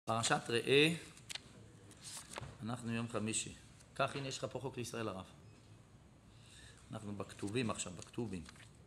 פרשת ראה, אנחנו יום חמישי. כך הנה יש לך פה חוק לישראל הרב. אנחנו בכתובים עכשיו, בכתובים.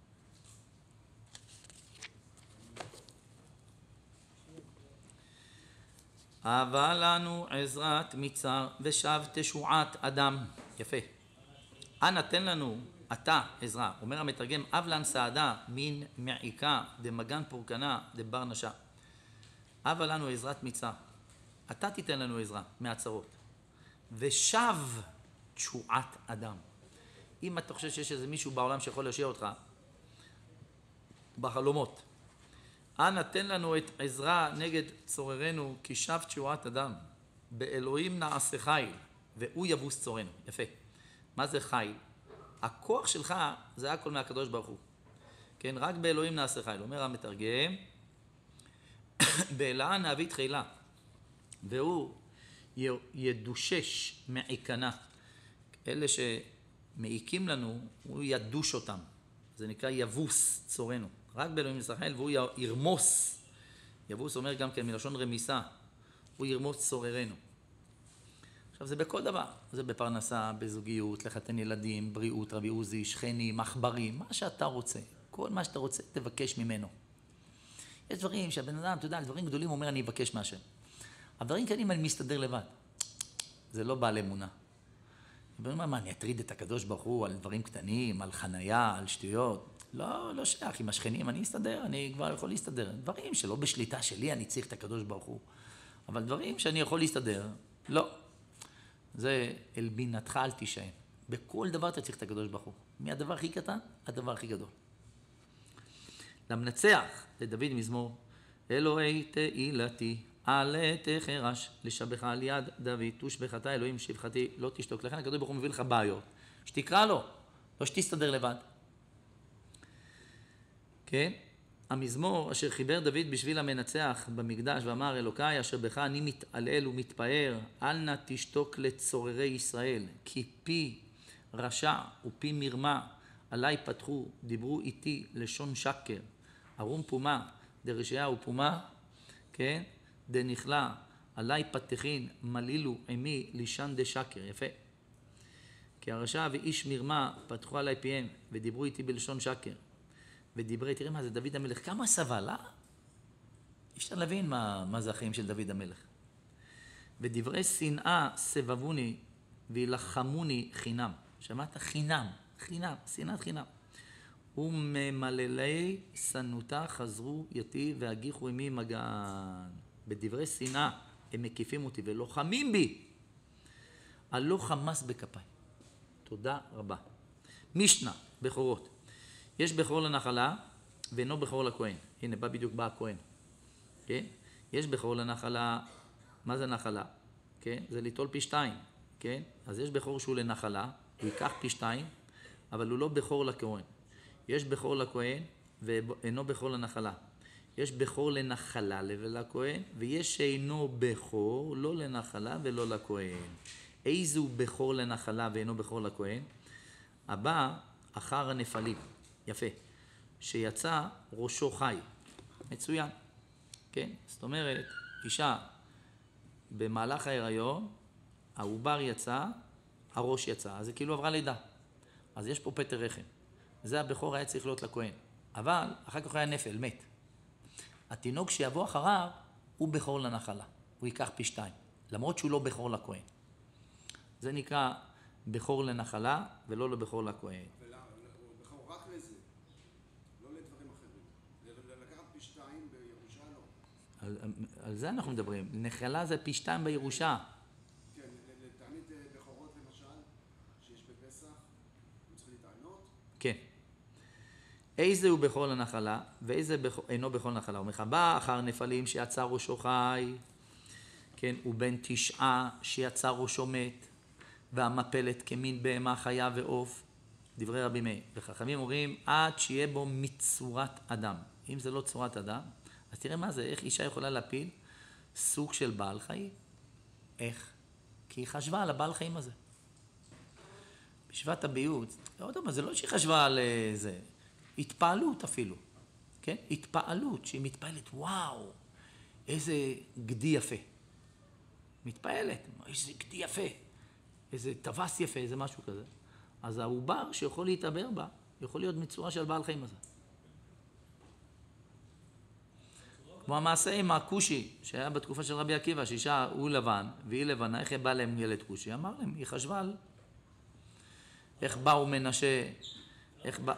אבל לנו עזרת מצר ושב תשועת אדם. יפה. אנא תן לנו אתה עזרה. אומר המתרגם, אבלן סעדה מן מעיקה דמגן פורקנה דבר נשה. אבל לנו עזרת מצר. אתה תיתן לנו עזרה מהצרות. ושב תשועת אדם. אם אתה חושב שיש איזה מישהו בעולם שיכול להושיע אותך בחלומות, אנא תן לנו את עזרה נגד צוררנו, כי שב תשועת אדם. באלוהים נעשה חיל, והוא יבוס צורנו. יפה. מה זה חיל? הכוח שלך זה הכל מהקדוש ברוך הוא. כן, רק באלוהים נעשה חיל. אומר המתרגם, באלוה נביא תחילה, והוא ידושש מעיקנה. אלה שמעיקים לנו, הוא ידוש אותם. זה נקרא יבוס צורנו. רק באלוהים נעשה חיל, והוא ירמוס. יבוס אומר גם כן מלשון רמיסה. הוא ירמוס צוררנו. עכשיו זה בכל דבר. זה בפרנסה, בזוגיות, לחתן ילדים, בריאות, רבי עוזי, שכנים, מחברים, מה שאתה רוצה. כל מה שאתה רוצה, תבקש ממנו. יש דברים שהבן אדם, אתה יודע, דברים גדולים אומר אני אבקש מהשם. הדברים קטנים אני מסתדר לבד. זה לא בעל אמונה. הבן אדם, מה, אני אטריד את הקדוש ברוך הוא על דברים קטנים, על חנייה, על שטויות? לא שייך. עם השכנים אני אסתדר, אני כבר יכול להסתדר. דברים שלא בשליטה שלי אני צריך את הקדוש ברוך הוא. אבל דברים שאני יכול להסתדר, לא. זה אל בינתך אל תישען. בכל דבר אתה צריך את הקדוש ברוך הוא. מהדבר הכי קטן, הדבר הכי גדול. למנצח, לדוד מזמור, אלוהי תהילתי, עלה תחרש, לשבחה על יד דוד, תושבחתה אלוהים שבחתי, לא תשתוק. לכן הקדוש ברוך הוא מביא לך בעיות, שתקרא לו, לא שתסתדר לבד. כן? המזמור אשר חיבר דוד בשביל המנצח במקדש ואמר אלוקי אשר בך אני מתעלל ומתפאר, אל נא תשתוק לצוררי ישראל, כי פי רשע ופי מרמה עליי פתחו, דיברו איתי לשון שקר, ארום פומה דרשיה ופומה, כן? דנכלה, עליי פתחין, מלילו עמי לישן דשקר. יפה. כי הרשע ואיש מרמה פתחו עליי פיהם ודיברו איתי בלשון שקר. ודברי, תראה מה זה דוד המלך, כמה סבל, אה? אפשר להבין מה זה החיים של דוד המלך. ודברי שנאה סבבוני וילחמוני חינם. שמעת? חינם, שנאת חינם. וממללי שנותה חזרו יתי והגיחו עמי מגן. בדברי שנאה הם מקיפים אותי ולוחמים בי. הלא חמס בכפיי. תודה רבה. משנה, בכורות. יש בכור לנחלה ואינו בכור לכהן. הנה, בדיוק בא הכהן. כן? יש בכור לנחלה, מה זה נחלה? כן? זה ליטול פי 2. כן? אז יש בכור שהוא לנחלה, הוא ייקח פי 2, אבל הוא לא בכור לכהן. יש בכור לכהן ואינו בכור לנחלה. יש בכור לנחלה ולכהן, ויש שאינו בכור, לא לנחלה ולא לכהן. איזו בכור לנחלה ואינו בכור לכהן? הבא אחר הנפלים. יפה. שיצא ראשו חי. מצוין. כן? זאת אומרת, אישה במהלך ההיריון, העובר יצא, הראש יצא. אז זה כאילו עברה לידה. אז יש פה פטר רחם. זה הבכור היה צריך להיות לכהן. אבל אחר כך היה נפל, מת. התינוק שיבוא אחריו הוא בכור לנחלה. הוא ייקח פי 2. למרות שהוא לא בכור לכהן. זה נקרא בכור לנחלה ולא לבכור לכהן. בכור רק לזה, לא לדברים אחרים. לקחת פי 2 בירושה לא. על זה אנחנו מדברים. נחלה זה פי 2 בירושה. כן, לתענית בכורות למשל, שיש בפסח, הוא צריך להתענות. כן. איזה הוא בכור לנחלה, ואיזה אינו בכור לנחלה. הוא מחבא אחר נפלים שיצא ראשו חי, כן, הוא בן 9 שיצא ראשו מת, והמפלת כמין בהמה חיה ועוף, דברי רבי מאיר. וחכמים אומרים, עד שיהיה בו מצורת אדם. אם זה לא צורת אדם, אז תראה מה זה, איך אישה יכולה להפיל סוג של בעל חיים. איך? כי היא חשבה על הבעל חיים הזה. בשבט הביוץ, לא יודע מה, זה לא שהיא חשבה על זה. התפעלות אפילו, כן? התפעלות, שהיא מתפעלת, וואו, איזה גדי יפה. מתפעלת, איזה גדי יפה, איזה טווס יפה, איזה משהו כזה. אז העובר שיכול להתעבר בה, יכול להיות מצורה של בעל חיים הזה. כמו המעשה עם הכושי, שהיה בתקופה של רבי עקיבא, שאישה הוא לבן והיא לבנה, איך בא להם ילד כושי? אמר להם, היא חשבה על איך באו מנשה, איך בא...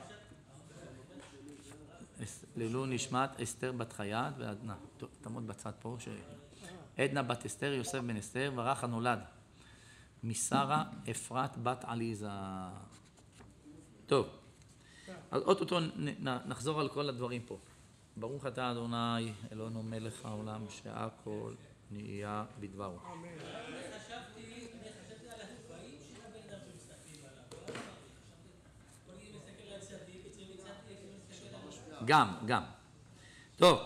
לעילוי נשמת אסתר בת חייט ועדנה. טוב, תעמוד בצד פה, עדנה בת אסתר, יוסף בן אסתר, ורח הנולד משרה אפרת בת עליזה. טוב, אז אוטוטו נחזור על כל הדברים פה. ברוך אתה אדוני אלוהינו מלך העולם שהכל נהיה בדברו. חשבתי על התוואים של הבן אדם שמסתכלים עליו. אני מסתכל על צדיק, אצל מצאתי, גם. טוב,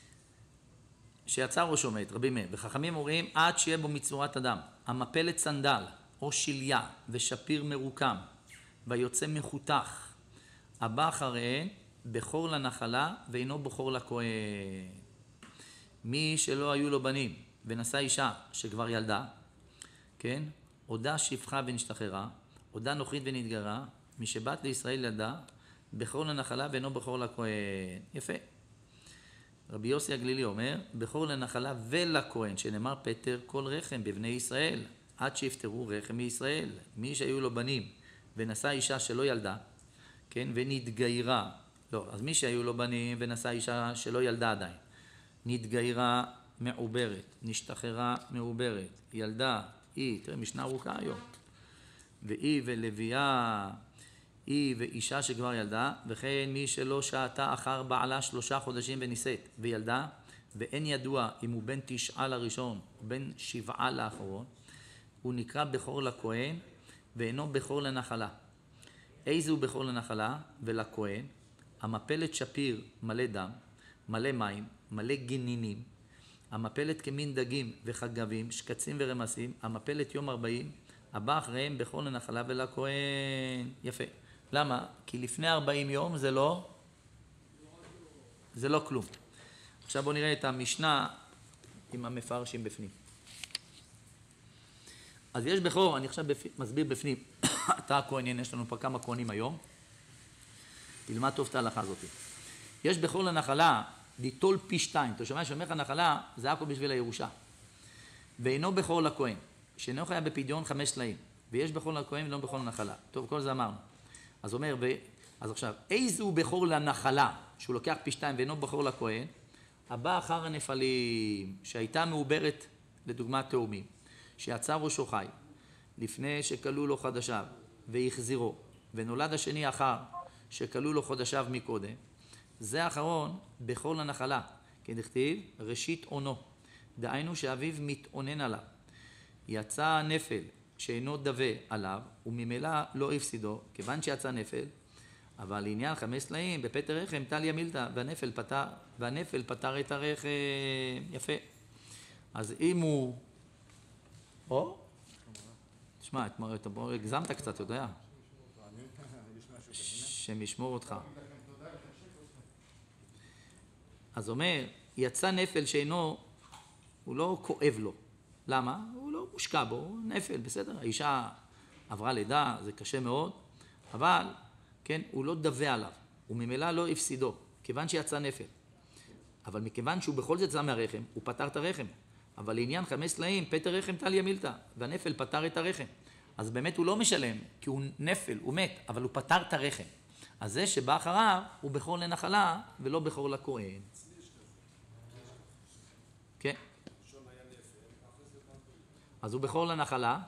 שיצא ראשו מת, רבי מאיר, וחכמים אומרים עד שיהיה בו מצורת אדם, המפלת סנדל או שליה ושפיר מרוקם ויוצא מחותך, הבא אחריהן בכור לנחלה ואינו בכור לכהן. מי שלא היו לו בנים ונשא אישה שכבר ילדה, כן? עודה שפחה ונשתחררה, עודה נוכרית ונתגרה, מי שבת לישראל ילדה, בכור לנחלה ואינו בכור לכהן. יפה. רבי יוסי הגלילי אומר, בכור לנחלה ולכהן, שנאמר פטר כל רחם בבני ישראל, עד שיפטרו רחם מישראל. מי שהיו לו בנים ונשא אישה שלא ילדה, כן? ונתגיירה, לא, אז מי שהיו לו בנים ונשא אישה שלא ילדה עדיין, נתגיירה מעוברת, נשתחררה מעוברת, ילדה, היא, תראה, משנה ארוכה היום, והיא ולוויה, היא ואישה שכבר ילדה, וכן מי שלא שעתה אחר בעלה 3 חודשים ונישאת וילדה, ואין ידוע אם הוא בן 9 לראשון או בן 7 לאחרון, הוא נקרא בכור לכהן ואינו בכור לנחלה. איזה הוא בכור לנחלה ולכהן? המפלת שפיר מלא דם, מלא מים, מלא גנינים, המפלת כמין דגים וחגבים, שקצים ורמסים, המפלת יום 40, הבא אחריהם בכור לנחלה ולכהן. יפה. למה? כי לפני 40 יום זה לא כלום. עכשיו בואו נראה את המשנה עם המפרשים בפנים. אז יש בכור, אני עכשיו מסביר בפנים, אתה הכהן, יש לנו פה כמה כהנים היום, תלמד טוב את ההלכה הזאת. יש בכור לנחלה, ליטול פי 2, אתה שומע שאומר לך נחלה, זה הכל בשביל הירושה. ואינו בכור לכהן, שאינו חייב בפדיון 5 סלעים, ויש בכור לכהן ולא בכור לנחלה. טוב, כל זה אמרנו. אז אומר, אז עכשיו, איזה הוא בכור לנחלה, שהוא לוקח פי 2 ואינו בכור לכהן, הבא אחר הנפלים, שהייתה מעוברת לדוגמה תאומים, שיצא ראשו חי, לפני שכלו לו חודשיו, והחזירו, ונולד השני אחר, שכלו לו חודשיו מקודם, זה האחרון בכור לנחלה, כדכתיב ראשית עונו, דהיינו שאביו מתאונן עליו, יצא נפל שאינו דווה עליו, וממילא לא הפסידו, כיוון שיצא נפל, אבל לעניין 5 סלעים, בפטר רחם טליה מילתא, והנפל פטר את הרחם. יפה. אז אם הוא... תשמע, אתה הגזמת קצת, אתה יודע. שמשמור אותך. אז אומר, יצא נפל שאינו, הוא לא כואב לו. למה? הוא לא מושקע בו, הוא נפל, בסדר? האישה עברה לידה, זה קשה מאוד, אבל, כן, הוא לא דווה עליו, וממילא לא הפסידו, כיוון שיצא נפל. אבל מכיוון שהוא בכל זאת יצא מהרחם, הוא פטר את הרחם. אבל לעניין 5 סלעים, פטר רחם טליה מילתא, והנפל פטר את הרחם. אז באמת הוא לא משלם, כי הוא נפל, הוא מת, אבל הוא פטר את הרחם. אז זה שבא אחריו, הוא בכור לנחלה, ולא בכור לכהן. כן. אז הוא בכור לנחלה.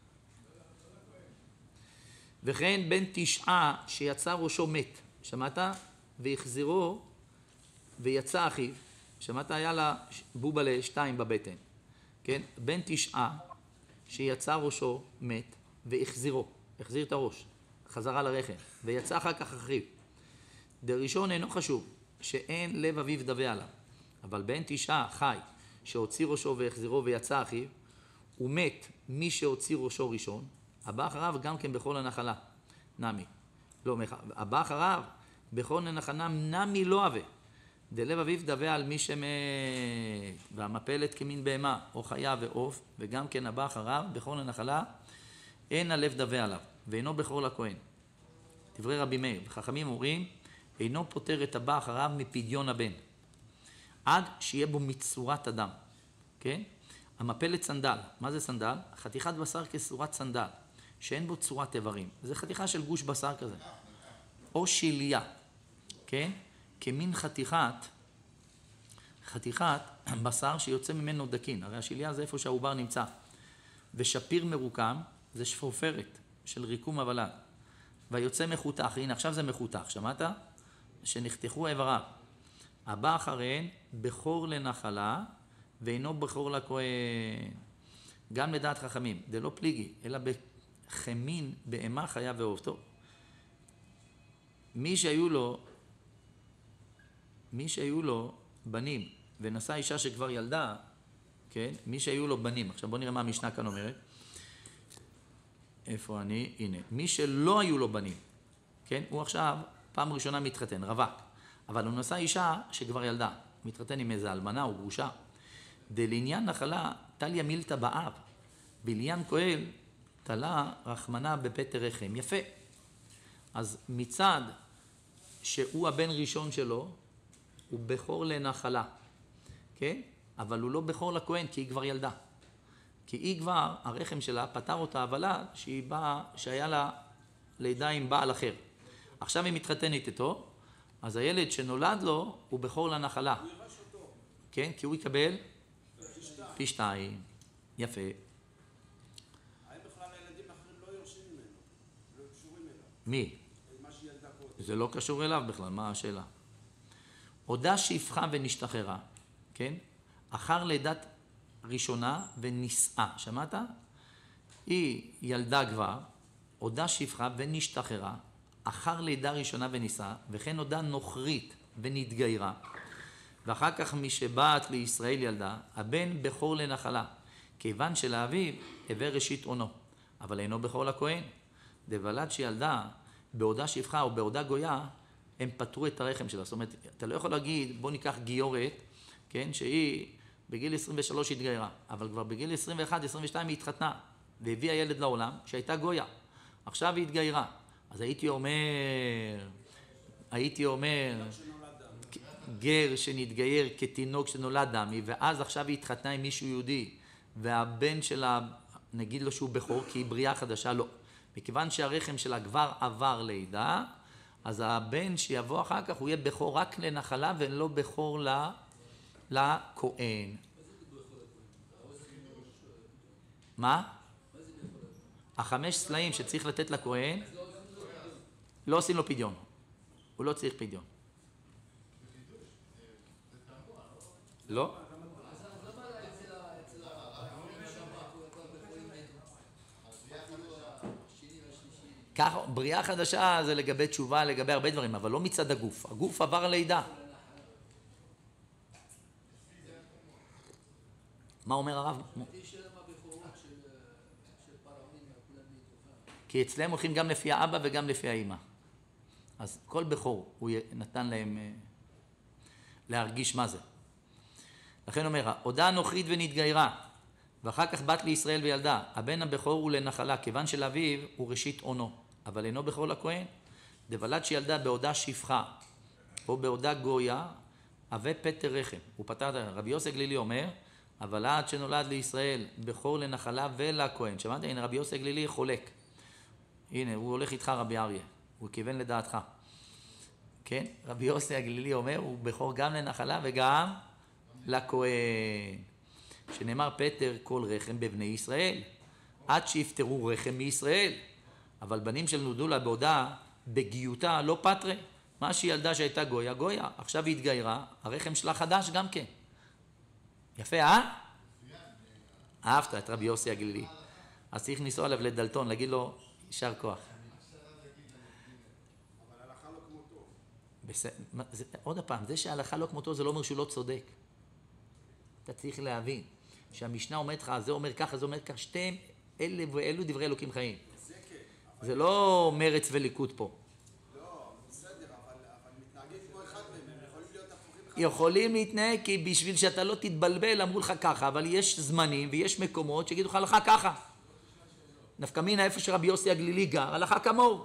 וכן בן 9 שיצא ראשו מת, שמעת? והחזירו ויצא אחיו, שמעת? היה לה בובלה 2 בבטן, כן? בן 9 שיצא ראשו מת והחזירו, החזיר את הראש, חזרה לרחם, ויצא אחר כך אחיו. דראשון אינו חשוב, שאין לב אביו דווה עליו, אבל בן 9 חי שהוציא ראשו והחזירו ויצא אחיו, הוא מת מי שהוציא ראשו ראשון, הבא אחריו גם כן בכור לנחלה, נמי. לא, הבא אחריו בכור לנחלה נמי לא הווה, דלב אביו דווה על מי שמת, והמפלת כמין בהמה, או חיה ועוף, וגם כן הבא אחריו, בכור לנחלה, אין הלב דווה עליו, ואינו בכור לכהן. דברי רבי מאיר, וחכמים אומרים, אינו פוטר את הבא אחריו מפדיון הבן, עד שיהיה בו מצורת אדם, כן? המפלת סנדל, מה זה סנדל? חתיכת בשר כסורת סנדל, שאין בו צורת איברים, זה חתיכה של גוש בשר כזה, או שיליה, כן? כמין חתיכת בשר שיוצא ממנו דקין, הרי השיליה זה איפה שהעובר נמצא, ושפיר מרוקם, זה שפופרת של ריקום הוולד, והיוצא מחותך, הנה עכשיו זה מחותך, שמעת? שנחתכו איבריו, הבא אחריהן בכור לנחלה, ואינו בכור לכהן, גם לדעת חכמים, זה לא פליגי, אלא בחמין, בהמה, חיה ועוף. טוב, מי שהיו לו בנים, ונשא אישה שכבר ילדה, כן? מי שהיו לו בנים, עכשיו בוא נראה מה המשנה כאן אומרת. איפה אני? הנה. מי שלא היו לו בנים, כן? הוא עכשיו פעם ראשונה מתחתן, רווק, אבל הוא נשא אישה שכבר ילדה, מתחתן עם איזה אלמנה או גרושה. דלעניין נחלה תליה מילתא באב, בעניין כהן תלה רחמנה בפטר רחם. יפה. אז מצד שהוא הבן ראשון שלו, הוא בכור לנחלה, כן? אבל הוא לא בכור לכהן, כי היא כבר ילדה. כי היא כבר, הרחם שלה פטר אותה הוולד שהיה לה לידה עם בעל אחר. עכשיו היא מתחתנת איתו, אז הילד שנולד לו הוא בכור לנחלה. הוא ירש אותו. כן? כי הוא יקבל פי 2. יפה. האם בכלל הילדים האחרים לא יורשים ממנו? לא קשורים אליו? מי? מה שהיא ילדה קודם. זה לא קשור אליו בכלל, מה השאלה? הודה שפחה ונשתחררה, כן? אחר לידת ראשונה ונישאה, שמעת? היא ילדה כבר, הודה שפחה ונשתחררה, אחר לידה ראשונה ונישאה, וכן הודה נוכרית ונתגיירה, ואחר כך משבאת לישראל ילדה, הבן בכור לנחלה, כיוון שלאביו הווה ראשית עונו, אבל אינו בכור לכהן. דוולד שילדה בעודה שפחה או בעודה גויה, הם פטרו את הרחם שלה. זאת אומרת, אתה לא יכול להגיד, בוא ניקח גיורת, כן, שהיא בגיל 23 התגיירה, אבל כבר בגיל 21-22 היא התחתנה, והביאה ילד לעולם, שהייתה גויה. עכשיו היא התגיירה. אז הייתי אומר, גר שנתגייר כתינוק שנולד דמי, ואז עכשיו היא התחתנה עם מישהו יהודי, והבן שלה, נגיד לו שהוא בכור, כי היא בריאה חדשה, לא. מכיוון שהרחם שלה כבר עבר לידה, אז הבן שיבוא אחר כך הוא יהיה בכור רק לנחלה ולא בכור לכהן. מה? 5 סלעים שצריך לתת לכהן, לא עושים לו פדיון. הוא לא צריך פדיון. לא? כך, בריאה חדשה זה לגבי תשובה, לגבי הרבה דברים, אבל לא מצד הגוף. הגוף עבר לידה. מה אומר הרב? כי אצלם הולכים גם לפי האבא וגם לפי האמא. אז כל בכור הוא נתן להם להרגיש מה זה. לכן אומר, הודה נוכרית ונתגיירה, ואחר כך בת לישראל וילדה. הבן הבכור הוא לנחלה, כיוון שלאביו הוא ראשית עונו, אבל אינו בכור לכהן. דוולד שילדה בעודה שפחה, או בעודה גויה, הווה פטר רחם. הוא פטר, רבי יוסי גלילי אומר, אבל עד שנולד לישראל בכור לנחלה ולכהן. שמעת? הנה רבי יוסי גלילי חולק. הנה, הוא הולך איתך רבי אריה, הוא כיוון לדעתך. כן? רבי יוסי הגלילי אומר, הוא בכור גם לנחלה וגם לכהן. שנאמר פטר כל רחם בבני ישראל, עד שיפטרו רחם מישראל. אבל בנים שנולדו לה בעודה בגיותה לא פטרה. מה שהיא ילדה שהייתה גויה, גויה. עכשיו היא התגיירה, הרחם שלה חדש גם כן. יפה, אה? אהבת את רבי יוסי הגלילי. אז צריך לנסוע עליו לדלתון, להגיד לו, יישר כוח. אבל הלכה לא כמותו. עוד פעם, זה שההלכה לא כמותו זה לא אומר שהוא לא צודק. אתה צריך להבין שהמשנה אומרת לך, זה אומר ככה, זה אומר ככה, שתיהם אלה ואלו דברי אלוקים חיים. זה כן. זה לא מרץ וליכוד פה. לא, בסדר, אבל מתנהגים כמו אחד מהם, הם יכולים להיות הפוכים אחד יכולים להתנהג כי בשביל שאתה לא תתבלבל אמרו לך ככה, אבל יש זמנים ויש מקומות שיגידו לך הלכה ככה. נפקא מינה איפה שרבי יוסי הגלילי גר, הלכה כמוהו.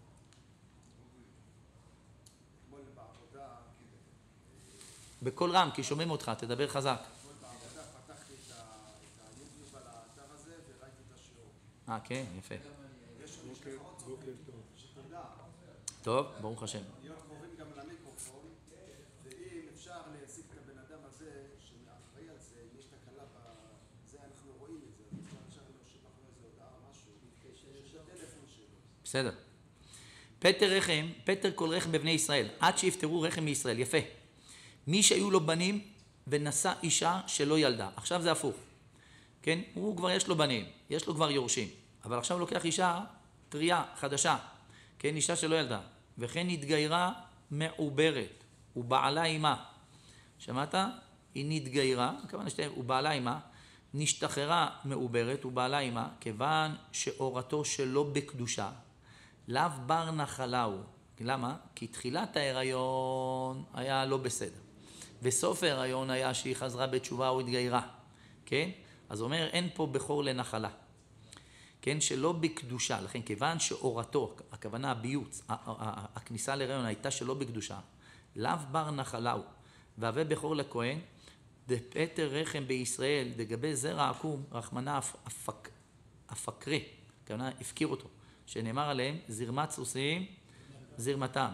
בקול רם, כי שומעים אותך, תדבר חזק. בעבודה פתחתי את היוטיוב על האתר הזה וראיתי את השיעור. כן, יפה. יש לך עוד צופים, שתדע, טוב, ברוך השם. להיות קרובים גם למיקרופון, ואם אפשר להשיג את הבן אדם הזה, שאחראי על זה, אם יש תקלה בזה, אנחנו רואים את זה, אז אפשר להושיב אחרי איזה הודעה או משהו, שיש הטלפון שלו. בסדר. פטר רחם, פטר כל רחם בבני ישראל, עד שיפטרו רחם מישראל, יפה. מי שהיו לו בנים ונשא אישה שלא ילדה. עכשיו זה הפוך. כן? הוא כבר יש לו בנים, יש לו כבר יורשים. אבל עכשיו הוא לוקח אישה טריה, חדשה. כן? אישה שלא ילדה. וכן התגיירה מעוברת. הוא בעלה אימה. שמעת? היא נתגיירה, כמובן הוא בעלה אימה. נשתחררה מעוברת, הוא בעלה אימה. כיוון שאורתו שלא בקדושה. לאו בר נחלהו. למה? כי תחילת ההיריון היה לא בסדר. וסוף ההיריון היה שהיא חזרה בתשובה או התגיירה, כן? אז הוא אומר, אין פה בכור לנחלה, כן? שלא בקדושה, לכן כיוון שאורתו, הכוונה הביוץ, הכניסה להיריון הייתה שלא בקדושה, לאו בר נחלהו, והווה בכור לכהן, דפטר רחם בישראל, דגבי זרע עקום, רחמנה הפקרה, הכוונה הפקיר אותו, שנאמר עליהם, זרמת סוסים, זרמתם.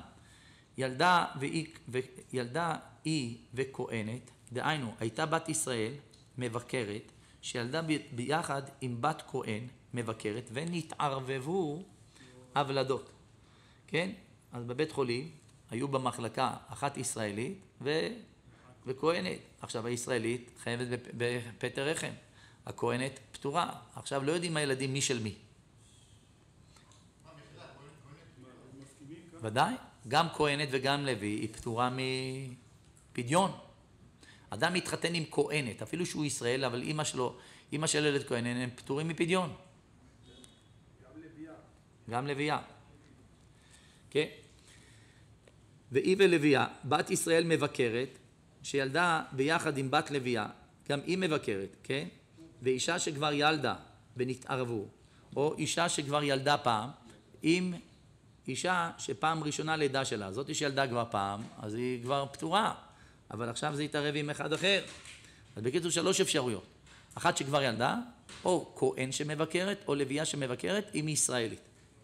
ילדה היא וכהנת, דהיינו, הייתה בת ישראל מבקרת, שילדה ביחד עם בת כהן מבקרת, ונתערבבו הבלדות. כן? אז בבית חולים היו במחלקה אחת ישראלית וכהנת. עכשיו הישראלית חייבת בפטר רחם, הכהנת פטורה. עכשיו לא יודעים הילדים מי של מי. ודאי, גם כהנת וגם לוי היא פטורה מפדיון. אדם מתחתן עם כהנת, אפילו שהוא ישראל, אבל אמא של ילד כהנת, הם פטורים מפדיון. גם לוויה. כן? והיא ולוויה, בת ישראל מבקרת, שילדה ביחד עם בת לוויה, גם היא מבקרת, כן? ואישה שכבר ילדה ונתערבו, או אישה שכבר ילדה פעם, עם אישה שפעם ראשונה לידה שלה, זאת שילדה כבר פעם, אז היא כבר פטורה, אבל עכשיו זה יתערב עם אחד אחר. אז בקיצור 3 אפשרויות, אחת שכבר ילדה, או כהן שמבקרת, או לוויה שמבקרת, עם ישראלית.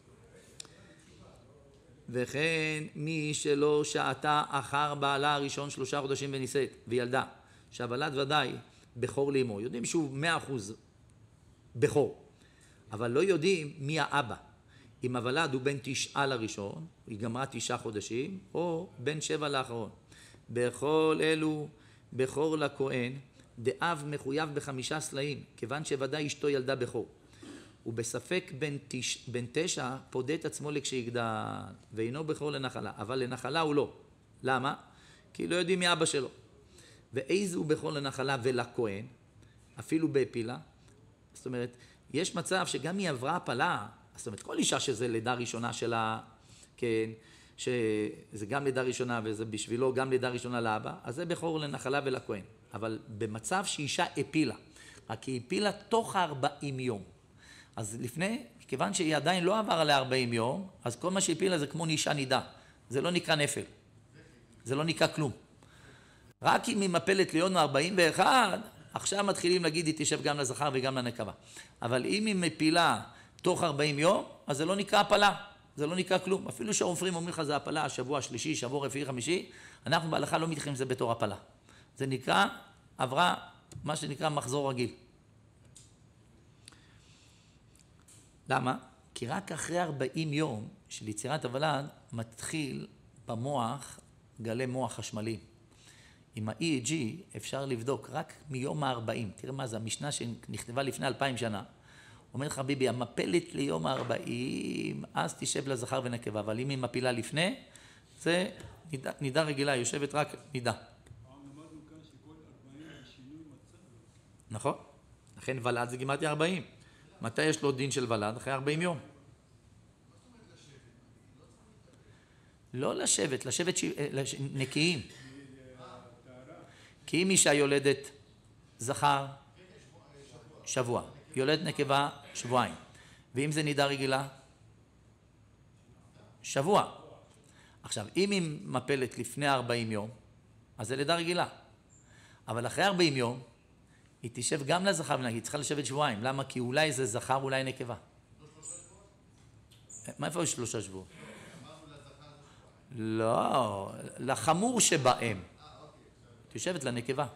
וכן מי שלא שעתה אחר בעלה הראשון 3 חודשים ונישאת וילדה, שהוולד ודאי בכור לאמו, יודעים שהוא 100% בכור, אבל לא יודעים מי האבא. אם הוולד הוא בן 9 לראשון, היא גמרה 9 חודשים, או בן 7 לאחרון. בכל אלו בכור לכהן, דאב מחויב ב5 סלעים, כיוון שוודאי אשתו ילדה בכור. ובספק בן 9 פודה את עצמו לכשיגדל, ואינו בכור לנחלה, אבל לנחלה הוא לא. למה? כי לא יודעים מי אבא שלו. ואיזו בכור לנחלה ולכהן, אפילו בהפילה. זאת אומרת, יש מצב שגם היא עברה הפלה, זאת אומרת, כל אישה שזה לידה ראשונה שלה, כן, שזה גם לידה ראשונה וזה בשבילו גם לידה ראשונה לאבא, אז זה בכור לנחלה ולכהן. אבל במצב שאישה הפילה, רק היא הפילה תוך 40 יום. אז לפני, כיוון שהיא עדיין לא עבר עליה 40 יום, אז כל מה שהפילה זה כמו אישה נידה. זה לא נקרא נפל. זה לא נקרא כלום. רק אם היא מפלת ליום 41, עכשיו מתחילים להגיד, היא תשב גם לזכר וגם לנקבה. אבל אם היא מפילה תוך 40 יום, אז זה לא נקרא הפלה. זה לא נקרא כלום. אפילו שהרופאים אומרים לך זה הפלה, שבוע שלישי, שבוע רביעי, חמישי, אנחנו בהלכה לא מתייחסים לזה בתור הפלה. זה נקרא, עברה מה שנקרא מחזור רגיל. למה? כי רק אחרי 40 יום של יצירת הוולד מתחיל במוח גלי מוח חשמליים. עם ה-EEG אפשר לבדוק רק מיום ה-40. תראה מה זה, המשנה שנכתבה לפני 2000 שנה. אומר לך ביבי, המפלת ליום ה-40, אז תשב לזכר ונקבה, אבל אם היא מפילה לפני, זה נידה רגילה, יושבת רק נידה. למדנו כאן שכל 40 זה שינוי מצב. נכון? לכן ולד זה גימטריה 40. מתי יש לו דין של ולד? אחרי 40 יום. לא לשבת, לשבת נקיים. כי אם אישה יולדת זכר, שבוע. יולדת נקבה, שבועיים. ואם זה נידה רגילה? שבוע. עכשיו, אם היא מפלת לפני 40 יום, אז זה לידה רגילה. אבל אחרי 40 יום, היא תשב גם לזכר ונגיד, היא צריכה לשבת שבועיים. למה? כי אולי זה זכר, אולי נקבה. מה איפה יש 3 שבועות? לא, לחמור שבהם. תשבת לנקבה.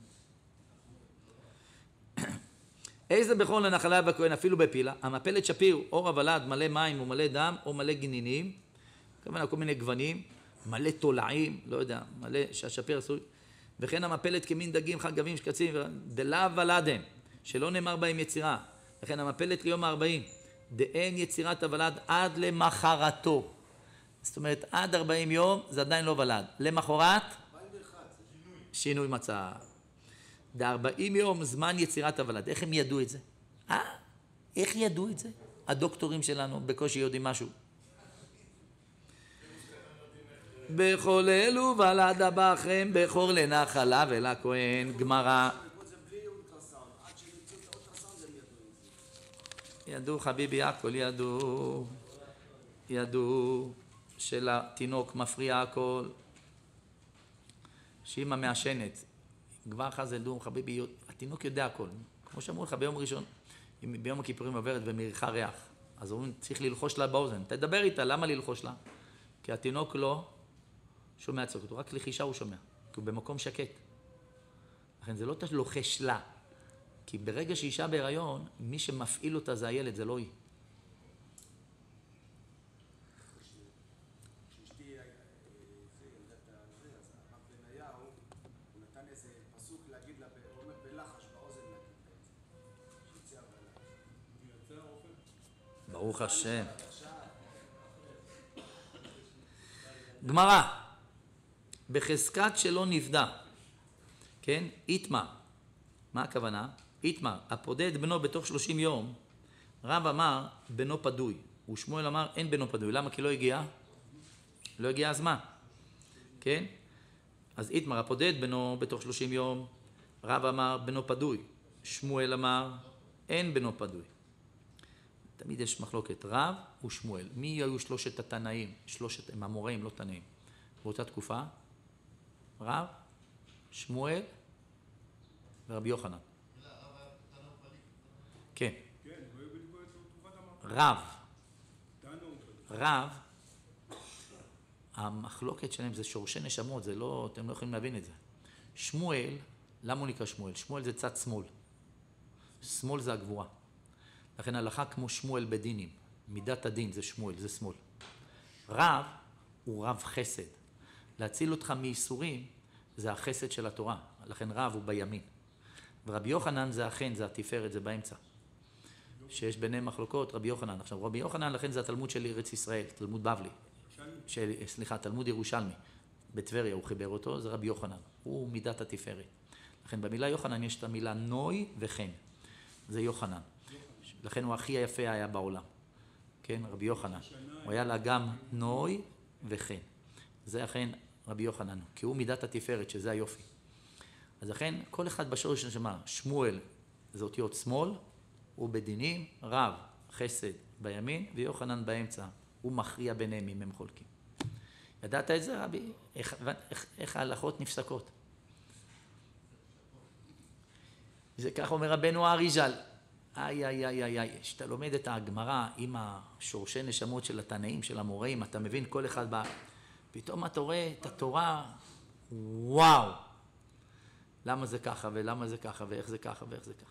איזה בכור לנחלה בכהן אפילו בפילה, המפלת שפיר, אור הוולד מלא מים ומלא דם או מלא גנינים, כמובן כל מיני גוונים, מלא תולעים, לא יודע, מלא שהשפיר עשוי, וכן המפלת כמין דגים, חגבים, שקצים, דלאו ולדם, שלא נאמר בהם יצירה, וכן המפלת ליום 40, דאין יצירת הוולד עד למחרתו. זאת אומרת, עד 40 יום זה עדיין לא ולד. למחרת, שינוי מצב. ב-40 יום זמן יצירת הוולד. איך הם ידעו את זה? איך ידעו את זה? הדוקטורים שלנו בקושי יודעים משהו. בכל אלו ולד הבכם, בכור לנחלה ולכהן, גמרא. ידעו חביבי הכל, ידעו שלתינוק מפריע הכל, שאמא מעשנת. כבר אחר זה ידעו חביבי, התינוק יודע הכל. כמו שאמרו לך ביום ראשון, אם ביום הכיפורים עוברת ומריחה ריח, אז אומרים צריך ללחוש לה באוזן. תדבר איתה, למה ללחוש לה? כי התינוק לא שומע צעקות, הוא רק לחישה הוא שומע, כי הוא במקום שקט. לכן זה לא לוחש לה, כי ברגע שאישה בהיריון, מי שמפעיל אותה זה הילד, זה לא היא. כשאשתי ילדת זה, אז הרב בניהו, הוא נתן איזה פסוק להגיד לה, הוא אומר בלחש באוזן להגיד בעצם, שיצא הוולד. ברוך השם. גמרא, בחזקת שלא נפדה, כן? איתמר. מה הכוונה? איתמר, הפודה את בנו בתוך 30 יום, רב אמר בנו פדוי, ושמואל אמר אין בנו פדוי. למה? כי לא הגיע? לא הגיע הזמן. כן? אז איתמר, הפודה את בנו בתוך 30 יום, רב אמר בנו פדוי, שמואל אמר אין בנו פדוי. תמיד יש מחלוקת, רב ושמואל. מי היו שלושת התנאים? שלושת, הם המוראים, לא תנאים. באותה תקופה, רב, שמואל ורבי יוחנן. כן. רב, המחלוקת שלהם זה שורשי נשמות, זה לא, אתם לא יכולים להבין את זה. שמואל, למה הוא נקרא שמואל? שמואל זה צד שמאל. שמאל זה הגבורה. לכן הלכה כמו שמואל בדינים. מידת הדין זה שמואל, זה שמאל. רב הוא רב חסד. להציל אותך מייסורים זה החסד של התורה. לכן רב הוא בימין. ורבי יוחנן זה החן, זה התפארת, זה באמצע. שיש ביניהם מחלוקות, רבי יוחנן. עכשיו, רבי יוחנן, לכן זה התלמוד של ארץ ישראל, תלמוד בבלי. תלמוד ירושלמי. בטבריה הוא חיבר אותו, זה רבי יוחנן. הוא מידת התפארת. לכן במילה יוחנן יש את המילה נוי וחן. זה יוחנן. לכן הוא הכי היפה היה בעולם. כן, רבי יוחנן. הוא היה לה גם נוי וחן. זה אכן רבי יוחנן, כי הוא מידת התפארת, שזה היופי. אז לכן, כל אחד בשורש נשמה, שמואל זה אותיות שמאל, הוא בדינים, רב, חסד בימין, ויוחנן באמצע. הוא מכריע ביניהם אם הם חולקים. ידעת את זה, רבי? איך ההלכות נפסקות? זה כך אומר רבנו האריז'ל. שאתה לומד את הגמרא עם השורשי נשמות של התנאים, של המוראים, אתה מבין כל אחד פתאום אתה רואה את התורה, וואו! למה זה ככה, ולמה זה ככה, ואיך זה ככה, ואיך זה ככה.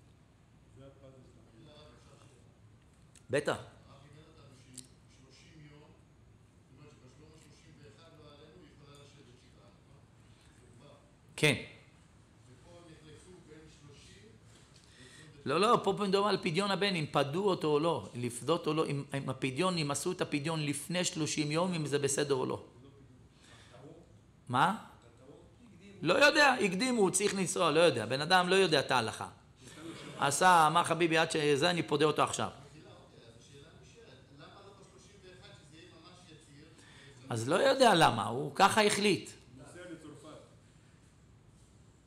בטח. כן. לא, פה מדובר על פדיון הבן, אם פדו אותו או לא, לפדות או לא, אם הפדיון, אם עשו את הפדיון לפני 30 יום, אם זה בסדר או לא. מה? לא יודע, הקדימו, הוא צריך לנסוע, לא יודע, בן אדם לא יודע את ההלכה. עשה, אמר חביבי, עד שזה אני פודה אותו עכשיו. אז לא יודע למה, הוא ככה החליט.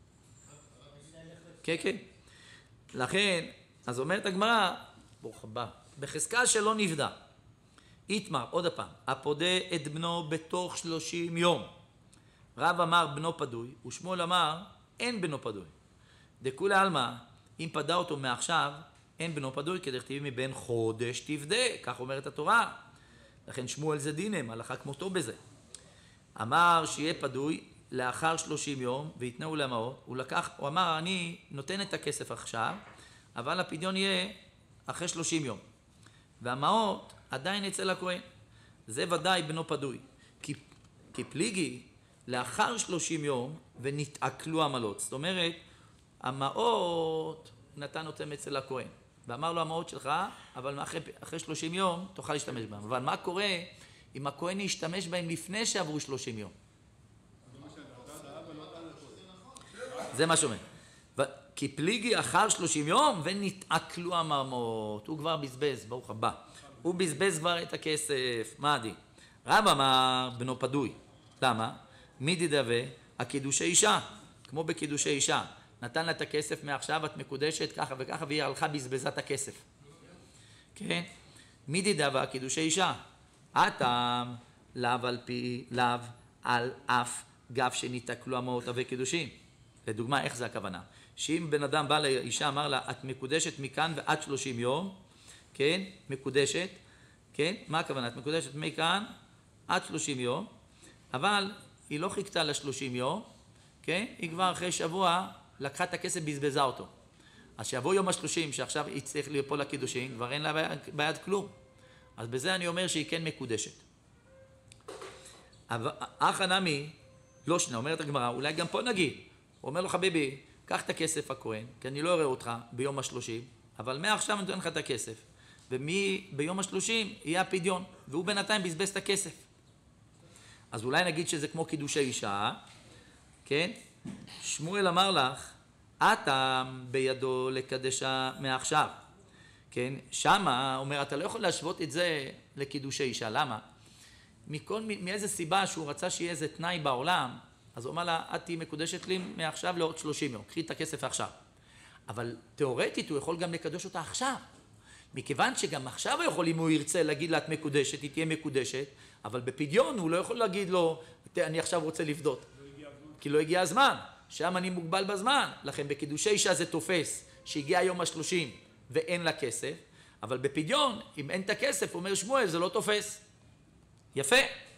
כן, כן. לכן, אז אומרת הגמרא, ברוך הבא, בחזקה שלא נפדה. איתמר, עוד הפעם, הפודה את בנו בתוך 30 יום. רב אמר בנו פדוי, ושמואל אמר אין בנו פדוי. דכולי עלמא, אם פדה אותו מעכשיו, אין בנו פדוי, כדכתיב מבין חודש תפדה, כך אומרת התורה. לכן שמואל זה דינם, הלכה כמותו בזה. אמר שיהיה פדוי לאחר 30 יום, ויתנאו למעות. הוא אמר, אני נותן את הכסף עכשיו, אבל הפדיון יהיה אחרי 30 יום. והמעות עדיין אצל הכהן. זה ודאי בנו פדוי. כי פליגי, לאחר 30 יום, ונתעכלו המלות. זאת אומרת, המעות נתן אותם אצל הכהן. ואמר לו, המעות שלך, אבל אחרי 30 יום תוכל להשתמש בהם. אבל מה קורה אם הכהן ישתמש בהם לפני שעברו 30 יום? זה מה שאומר. כי פליגי אחר 30 יום ונתעכלו המעות. הוא כבר בזבז, ברוך הבא. הוא בזבז כבר את הכסף. מה עדי? רב אמר בנו פדוי. למה? מי דדווה? הקידושי אישה. כמו בקידושי אישה. נתן לה את הכסף מעכשיו, את מקודשת ככה וככה, והיא הלכה בזבזה את הכסף. כן? מי דדווה? הקידושי אישה. הטעם לאו על פי לאו על אף גב שנתעכלו המעות אבי קידושים. לדוגמה, איך זה הכוונה? שאם בן אדם בא לאישה, אמר לה, את מקודשת מכאן ועד 30 יום, כן? מקודשת, כן? מה הכוונה? את מקודשת מכאן עד 30 יום, אבל היא לא חיכתה ל-30 יום, כן? היא כבר אחרי שבוע לקחה את הכסף, בזבזה אותו. אז שיבוא יום ה-30, שעכשיו היא צריך ליפול לקידושים, כבר אין לה ביד כלום. אז בזה אני אומר שהיא כן מקודשת. אך הנמי, לא שנה, אומרת הגמרא, אולי גם פה נגיד. הוא אומר לו, חביבי, קח את הכסף הכהן, כי אני לא אראה אותך ביום ה-30, אבל מעכשיו אני נותן לך את הכסף. ביום ה-30 יהיה הפדיון, והוא בינתיים בזבז את הכסף. אז אולי נגיד שזה כמו קידושי אישה, כן? שמואל אמר לך, הטעם בידו לקדשה מעכשיו. כן? שמה, אומר, אתה לא יכול להשוות את זה לקידושי אישה. למה? מאיזה סיבה שהוא רצה שיהיה איזה תנאי בעולם, אז הוא אמר לה, את תהי מקודשת לי מעכשיו לעוד 30 יום, קחי את הכסף עכשיו. אבל תיאורטית הוא יכול גם לקדוש אותה עכשיו. מכיוון שגם עכשיו הוא יכול, אם הוא ירצה להגיד לה, את מקודשת, היא תהיה מקודשת, אבל בפדיון הוא לא יכול להגיד לו, אני עכשיו רוצה לפדות. כי לא הגיע הזמן, שם אני מוגבל בזמן. לכן בקידושי אישה זה תופס, שהגיע היום ה-30 ואין לה כסף, אבל בפדיון, אם אין את הכסף, אומר שמואל, זה לא תופס. יפה.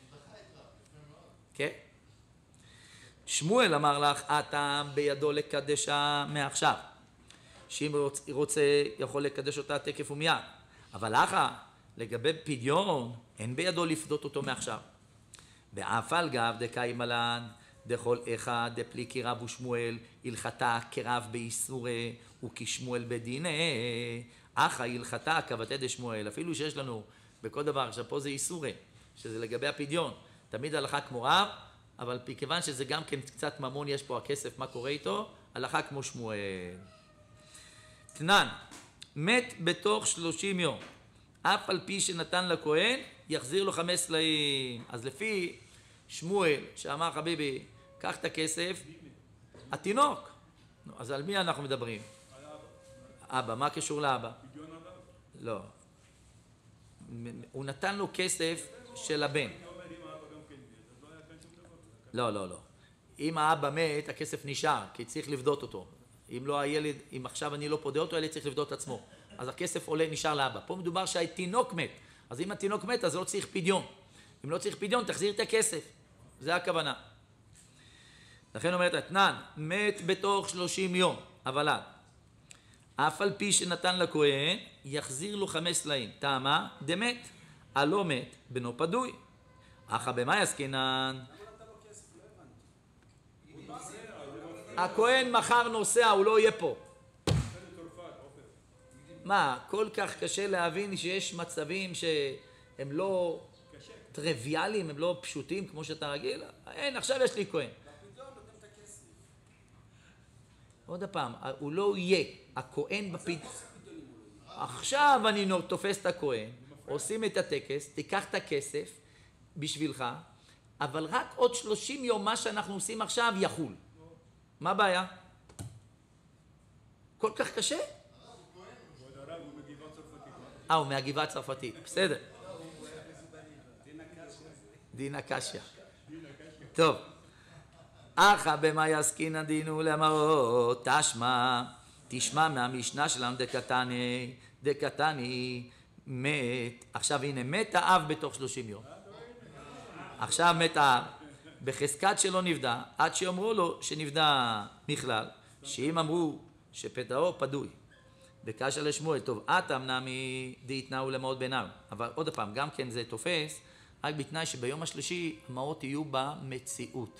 כן? שמואל אמר לך, הטעם בידו לקדשה מעכשיו. שאם רוצה, יכול לקדש אותה תקף ומיד. אבל אחא, לגבי פדיון, אין בידו לפדות אותו מעכשיו. ואף על גב דקאי מלן, דכל אחד דפליקי רב ושמואל, הלכתה כרב באיסורי וכשמואל בדיני, אחא הלכתה כבתי דשמואל. אפילו שיש לנו בכל דבר, עכשיו פה זה איסורי, שזה לגבי הפדיון. תמיד הלכה כמו רב, אבל כיוון שזה גם כן קצת ממון, יש פה הכסף, מה קורה איתו? הלכה כמו שמואל. תנן, מת בתוך 30 יום, אף על פי שנתן לכהן, יחזיר לו 5 סלעים. אז לפי שמואל, שאמר חביבי, קח את הכסף, התינוק. אז על מי אנחנו מדברים? על אבא. אבא, מה קשור לאבא? פדיון עליו? לא. הוא נתן לו כסף של הבן. אני אומר, אם האבא גם כן מת, אז לא היה כאן שום דבר. לא, לא, לא. אם האבא מת, הכסף נשאר, כי צריך לבדות אותו. אם לא הילד, אם עכשיו אני לא פודה אותו, הילד צריך לבדות עצמו. אז הכסף עולה, נשאר לאבא. פה מדובר שהתינוק מת. אז אם התינוק מת, אז לא צריך פדיון. אם לא צריך פדיון, תחזיר את הכסף. זה הכוונה. לכן אומרת, התנן, מת בתוך 30 יום, אבל אף על פי שנתן לכהן, יחזיר לו 5 סלעים. טעמה, דמת. הלא מת, בנו פדוי. אחא במאי עסקינן. הכהן מחר נוסע, הוא לא יהיה פה. מה, כל כך קשה להבין שיש מצבים שהם לא טריוויאליים, הם לא פשוטים כמו שאתה רגיל? אין, עכשיו יש לי כהן. עוד פעם, הוא לא יהיה, הכהן בפדיון. עכשיו אני תופס את הכהן, עושים את הטקס, תיקח את הכסף בשבילך, אבל רק עוד 30 יום מה שאנחנו עושים עכשיו יחול. מה הבעיה? כל כך קשה? כבוד הרב, הוא מגבעה צרפתית. הוא מהגבעה הצרפתית, בסדר. דינה קשיא. טוב. אחא במאי עסקינן דינו לאמרות תשמע מהמשנה שלנו דקתני מת. עכשיו הנה, מת האב בתוך 30 יום. עכשיו מת האב, בחזקת שלא נפדה, עד שאומרו לו שנפדה בכלל, שאם אמרו שפתאו פדוי, בקשר לשמואל, טוב, אתם נמי דהתנאו למאות בינם. אבל עוד פעם, גם כן זה תופס, רק בתנאי שביום השלישי המעות יהיו במציאות.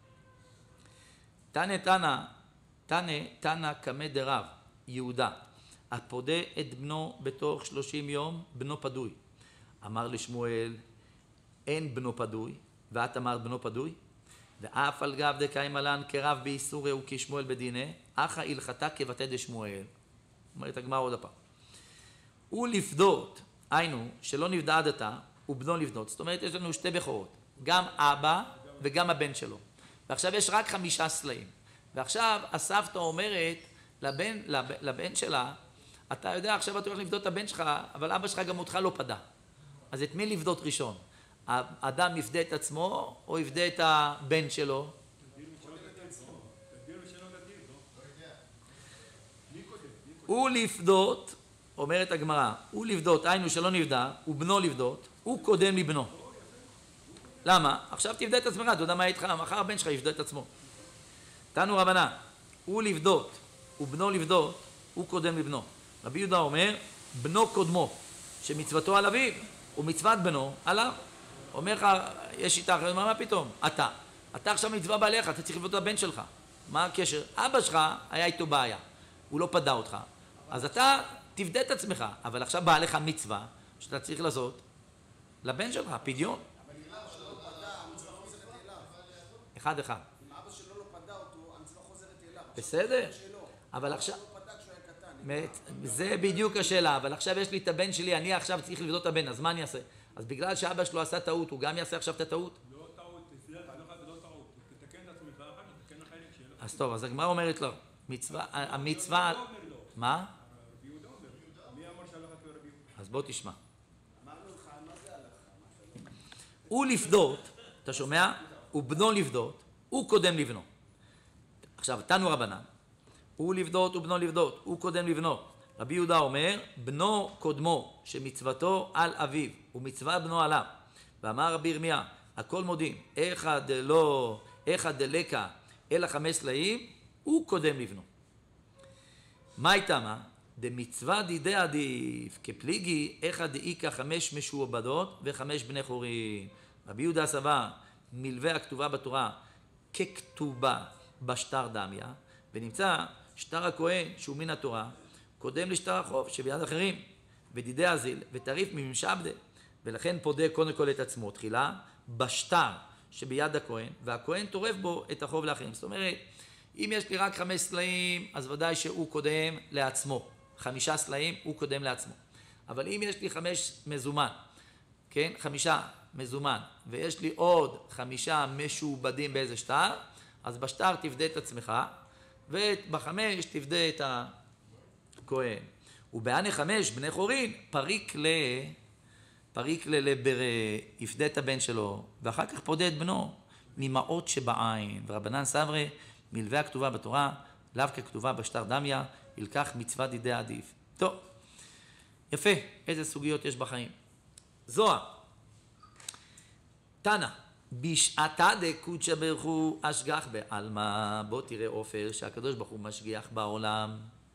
תנא קמא דרב, יהודה, הפודה את בנו בתוך 30 יום, בנו פדוי. אמר לשמואל, אין בנו פדוי, ואת אמרת בנו פדוי? ואף על גב דקיימא לן כרב באיסוריה וכשמואל בדיניה, אחא הלכתה כבתי דשמואל. אומרת הגמרא עוד הפעם. הוא לפדות, היינו, שלא נפדה עד עתה, ובנו לפדות. זאת אומרת, יש לנו שתי בכורות, גם אבא וגם הבן שלו. ועכשיו יש רק 5 סלעים. ועכשיו הסבתא אומרת לבן שלה, אתה יודע, עכשיו אתה הולך לפדות את הבן שלך, אבל אבא שלך גם אותך לא פדה. אז את מי לפדות ראשון? האדם יפדה את עצמו, או יפדה את הבן שלו? הוא לפדות, אומרת הגמרא, הוא לפדות, היינו שלא נפדה, ובנו לפדות, הוא קודם לבנו. למה? עכשיו תפדה את עצמך, אתה יודע מה איתך, מחר הבן שלך יפדה את עצמו. תנו רבנן, הוא לפדות, ובנו לפדות, הוא קודם לבנו. רבי יהודה אומר, בנו קודמו, שמצוותו על אביו, ומצוות בנו עליו. אומר לך, יש איתה אחרת, מה פתאום? אתה עכשיו מצווה בעליך, אתה צריך לפדות את הבן שלך. מה הקשר? אבא שלך היה איתו בעיה, הוא לא פדה אותך. אז אתה תפדה את עצמך, אבל עכשיו בא לך מצווה, שאתה צריך לעשות לבן שלך, פדיון. אבל אם אבא שלו לא פדה, המצווה חוזרת אליו. אחד. אם אבא שלו לא פדה אותו, המצווה חוזרת אליו. בסדר, אבל עכשיו... הוא לא פדה כשהוא היה קטן. זה בדיוק השאלה, אבל עכשיו יש לי את הבן שלי, אני עכשיו צריך לבדות את הבן, אז מה אני אעשה? אז בגלל שאבא שלו עשה טעות, הוא גם יעשה עכשיו את הטעות? לא טעות, תסלח לך, זה לא טעות. תתקן את עצמך, אחר כך תתקן החלק שלך. אז טוב, אז הגמרא אומרת לו, המצווה... מה? רבי יהודה אומר, מי אמר שהלכה כרבי יהודה? אז בוא תשמע. אמרנו לך, מה זה הלכה? הוא לפדות, אתה שומע? הוא בנו לפדות, הוא קודם לבנו. עכשיו, תנו רבנן, הוא לפדות ובנו לפדות, הוא קודם לבנו. רבי יהודה אומר, בנו קודמו, שמצוותו על אביו, ומצווה בנו עליו. ואמר רבי ירמיה, הכל מודים, איכא דלקא אלא 5 סלעים, הוא קודם לבנו. מה איתמה? דמצווה דידי עדיף, כפליגי, איכא דאיכא 5 משועבדות ו5 בני חורין. רבי יהודה סבר, מלווה הכתובה בתורה ככתובה בשטר דמיה, ונמצא שטר הכהן שהוא מן התורה, קודם לשטר החוב שביד אחרים, ודידי הזיל וטריף ממשעבדה, ולכן פודה קודם כל את עצמו תחילה בשטר שביד הכהן, והכהן טורף בו את החוב לאחרים. זאת אומרת, אם יש לי רק 5 סלעים, אז ודאי שהוא קודם לעצמו. 5 סלעים הוא קודם לעצמו. אבל אם יש לי 5 מזומן, כן, 5 מזומן, ויש לי עוד 5 משועבדים באיזה שטר, אז בשטר תפדה את עצמך, וב5 תפדה את הכהן. ובעני 5 בני חורין, פריק יפדה את הבן שלו, ואחר כך פודה את בנו, ממעות שבעין. ורבנן סברי, מלווה הכתובה בתורה, לאו ככתובה בשטר דמיה, ילקח מצווה דידי עדיף. טוב, יפה, איזה סוגיות יש בחיים. זוהר, תנא, בשעתא דקודשא בריך הוא אשגח בעלמא. בוא תראה עופר שהקדוש ברוך הוא משגיח בעולם.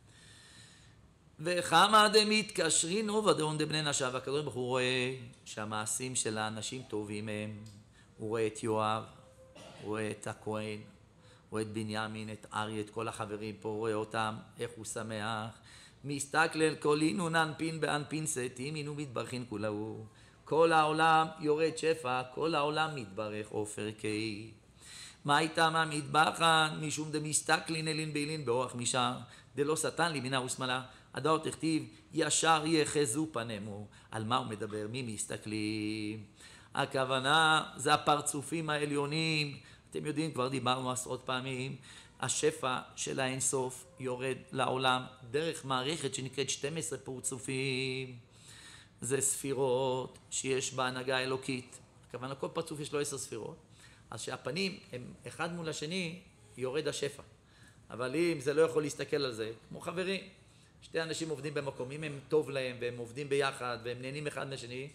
וכמה דמתקשרין ובדאון דבני נשה, והקדוש ברוך הוא רואה שהמעשים של האנשים טובים הם. הוא רואה את יואב, הוא רואה את הכהן, רואה את בנימין, את אריה, את כל החברים פה, רואה אותם, איך הוא שמח. מסתכלל כל אינון אנפין באנפין סתים, אינו מתברכין כולהו. כל העולם יורד שפע, כל העולם מתברך עופר קהי. מה איתם המטבחן? משום דמסתכלין אלין באילין באורח משאר, דלא שטן לימינה ושמאלה. הדור תכתיב, ישר יחזו פנימו. על מה הוא מדבר? מי מסתכלים? הכוונה זה הפרצופים העליונים. אתם יודעים, כבר דיברנו עשרות פעמים, השפע של האינסוף יורד לעולם דרך מערכת שנקראת 12 פרצופים. זה ספירות שיש בה הנהגה אלוקית. הכוונה, כל פרצוף יש לו 10 ספירות. אז שהפנים הם אחד מול השני, יורד השפע. אבל אם זה לא יכול להסתכל על זה, כמו חברים, שתי אנשים עובדים במקום, אם הם טוב להם והם עובדים ביחד והם נהנים אחד מהשני,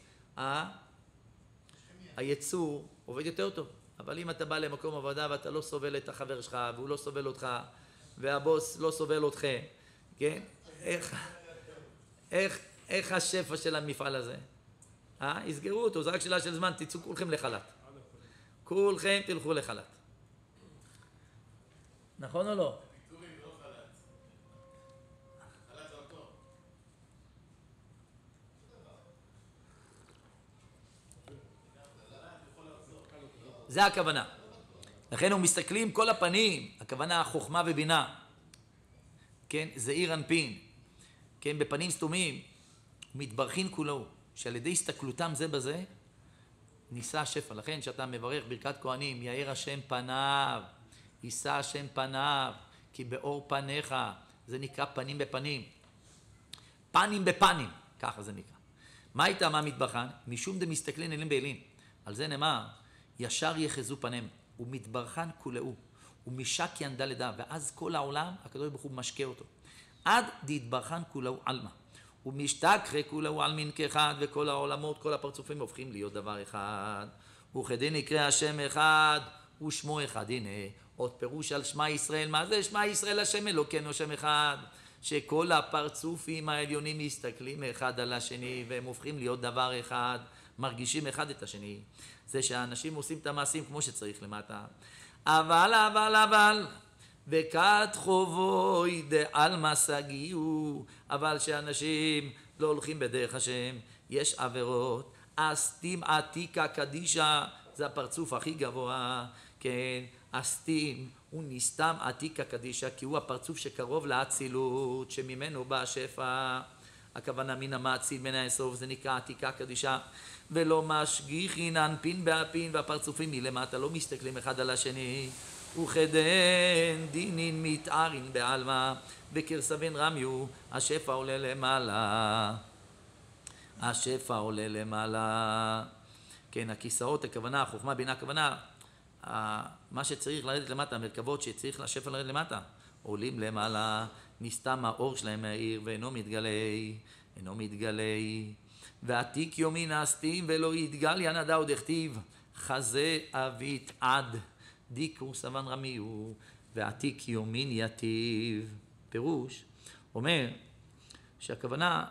היצור עובד יותר טוב. אבל אם אתה בא למקום עבודה ואתה לא סובל את החבר שלך והוא לא סובל אותך והבוס לא סובל אתכם, כן? איך השפע של המפעל הזה? יסגרו אותו, זה רק שאלה של זמן, תצאו כולכם לחל"ת. כולכם תלכו לחל"ת. נכון או לא? פיטורים לא חל"ת. חל"ת זה אותו. זה הכוונה. לכן הוא מסתכלים כל הפנים, הכוונה חוכמה ובינה. כן, זעיר אנפין. כן, בפנים סתומים, מתברכין כולו, שעל ידי הסתכלותם זה בזה, נישא השפע. לכן שאתה מברך ברכת כהנים, יאיר השם פניו, יישא השם פניו, כי באור פניך, זה נקרא פנים בפנים. פנים בפנים, ככה זה נקרא. מה הייתה מה מתברכן? משום דמסתכלין אלים באלים. על זה נאמר, ישר יחזו פניהם, ומתברכן כולהו, ומשק ינדה לדע, ואז כל העולם, הקדוש ברוך הוא משקה אותו. עד דתברכן כולהו עלמא. ומשתכחה כולהו על מין כאחד, וכל העולמות, כל הפרצופים הופכים להיות דבר אחד. וכדין יקרא השם אחד, ושמו אחד. הנה, עוד פירוש על שמע ישראל. מה זה שמע ישראל השם אלוקינו שם אחד? שכל הפרצופים העליונים מסתכלים אחד על השני, והם הופכים להיות דבר אחד, מרגישים אחד את השני. זה שהאנשים עושים את המעשים כמו שצריך למטה. אבל, וכת חובוי דעלמא סגיהו, אבל שאנשים לא הולכים בדרך השם, יש עבירות. אסתים עתיקה קדישה, זה הפרצוף הכי גבוה, כן, אסתים הוא נסתם עתיקה קדישה, כי הוא הפרצוף שקרוב לאצילות, שממנו בא השפע. הכוונה מן המאציל מן האסוף, זה נקרא עתיקה קדישה. ולא משגיחין אנפין באפין, והפרצופים מלמטה לא מסתכלים אחד על השני. וכדן דינין מתארין בעלמא, וכרסבין רמיו, השפע עולה למעלה. השפע עולה למעלה. כן, הכיסאות, הכוונה, החוכמה, בינה, הכוונה, מה שצריך לרדת למטה, המרכבות שצריך לשפע לרדת למטה, עולים למעלה, נסתם האור שלהם מהעיר, ואינו מתגלה. ועתיק יומין אסתים ולא יתגל ינדע עוד הכתיב, חזה אבית עד דיקור סבן רמיהו, ועתיק יומין יתיב. פירוש אומר שהכוונה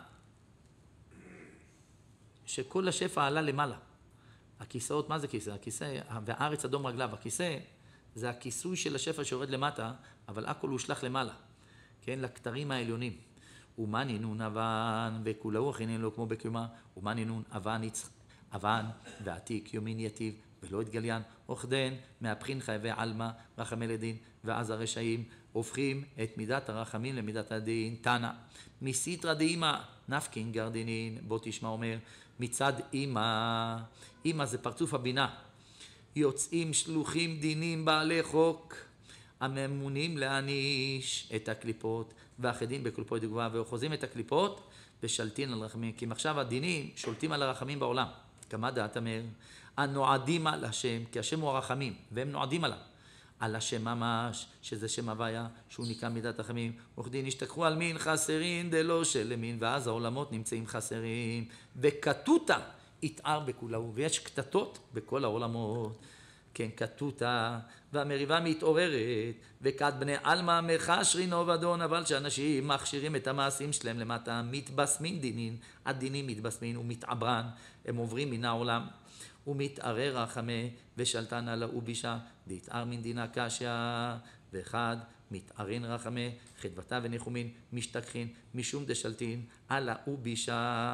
שכל השפע עלה למעלה. הכיסאות, מה זה כיסא? הכיסא, והארץ אדום רגליו. הכיסא זה הכיסוי של השפע שיורד למטה, אבל הכל הושלך למעלה, כן, לכתרים העליונים. ומה נינון אבן, וכולהו הכינין לו כמו בקיומה, ומה נינון אבן, ועתיק יומין יתיב, ולא התגליין, וכדן, מהפכין חייבי עלמא, רחמי לדין, ואז הרשעים הופכים את מידת הרחמים למידת הדין. תנא, מסיתרא דאמא, נפקין גרדינין, בוא תשמע אומר, מצד אמא, אמא זה פרצוף הבינה, יוצאים שלוחים דינים בעלי חוק, הממונים להעניש את הקליפות, ואחדים בקליפות דגובה, ואוחזים את הקליפות ושלטין על רחמים. כי עכשיו הדינים שולטים על הרחמים בעולם. כמה דעת אמר? הנועדים על השם, כי השם הוא הרחמים, והם נועדים עליו. על השם ממש, שזה שם הוויה, שהוא נקרא מידת רחמים. וכדין השתכחו על מין חסרין דלא שלמין, ואז העולמות נמצאים חסרים. וכתותה יתאר בכולהו, ויש קטטות בכל העולמות. כן, כתותה, והמריבה מתעוררת, וכת בני עלמא מחשרין עובדון, אבל שאנשים מכשירים את המעשים שלהם למטה, מתבסמין דינין, הדינים מתבסמין ומתעברן, הם עוברים מן העולם, ומתערר רחמי ושלטן על האובישה, דתער מן דינה קשיא, ואחד מתערין רחמי, חדוותה וניחומין, משתכחין, משום דשלטין על האובישה,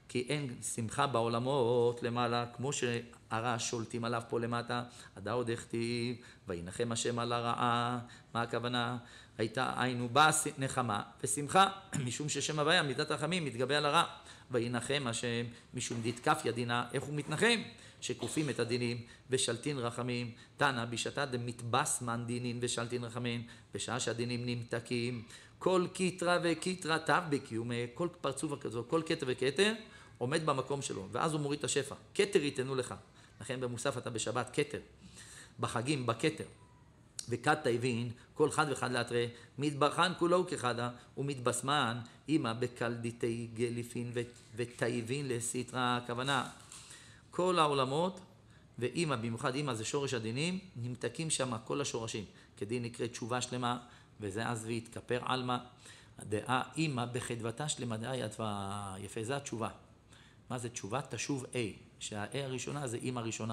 כי אין שמחה בעולמות למעלה, כמו שהרע שולטים עליו פה למטה. עדה עוד הכתיב, וינחם השם על הרעה. מה הכוונה? היינו באה נחמה ושמחה, משום ששם הוויה, מידת רחמים, מתגבה על הרע. וינחם השם, משום דתקף ידינה. איך הוא מתנחם? שכופים את הדינים ושלטין רחמים. תנא בשעתה דמתבס מן דינין ושלטין רחמים, בשעה שהדינים נמתקים. כל כתרה וכתרה תו בקיומי, כל פרצוף כזו, כל כתר וכתר עומד במקום שלו, ואז הוא מוריד את השפע. כתר ייתנו לך. לכן במוסף אתה בשבת כתר, בחגים בכתר. וכת תיבין, כל חד וחד להתרה, מתברכן כולו כחדה, ומתבשמן אימא בקלדיתי גליפין ותיבין לסתרה. הכוונה, כל העולמות, ואימא, במיוחד אימא זה שורש הדינים, נמתקים שם כל השורשים. כדין נקרא תשובה שלמה, וזה אז והתכפר עלמא. דעה אימא בחדוותה שלמה דעה יתווה. יפה, זה התשובה. מה זה תשובה? תשוב A, שה-A הראשונה זה אימא ראשונה.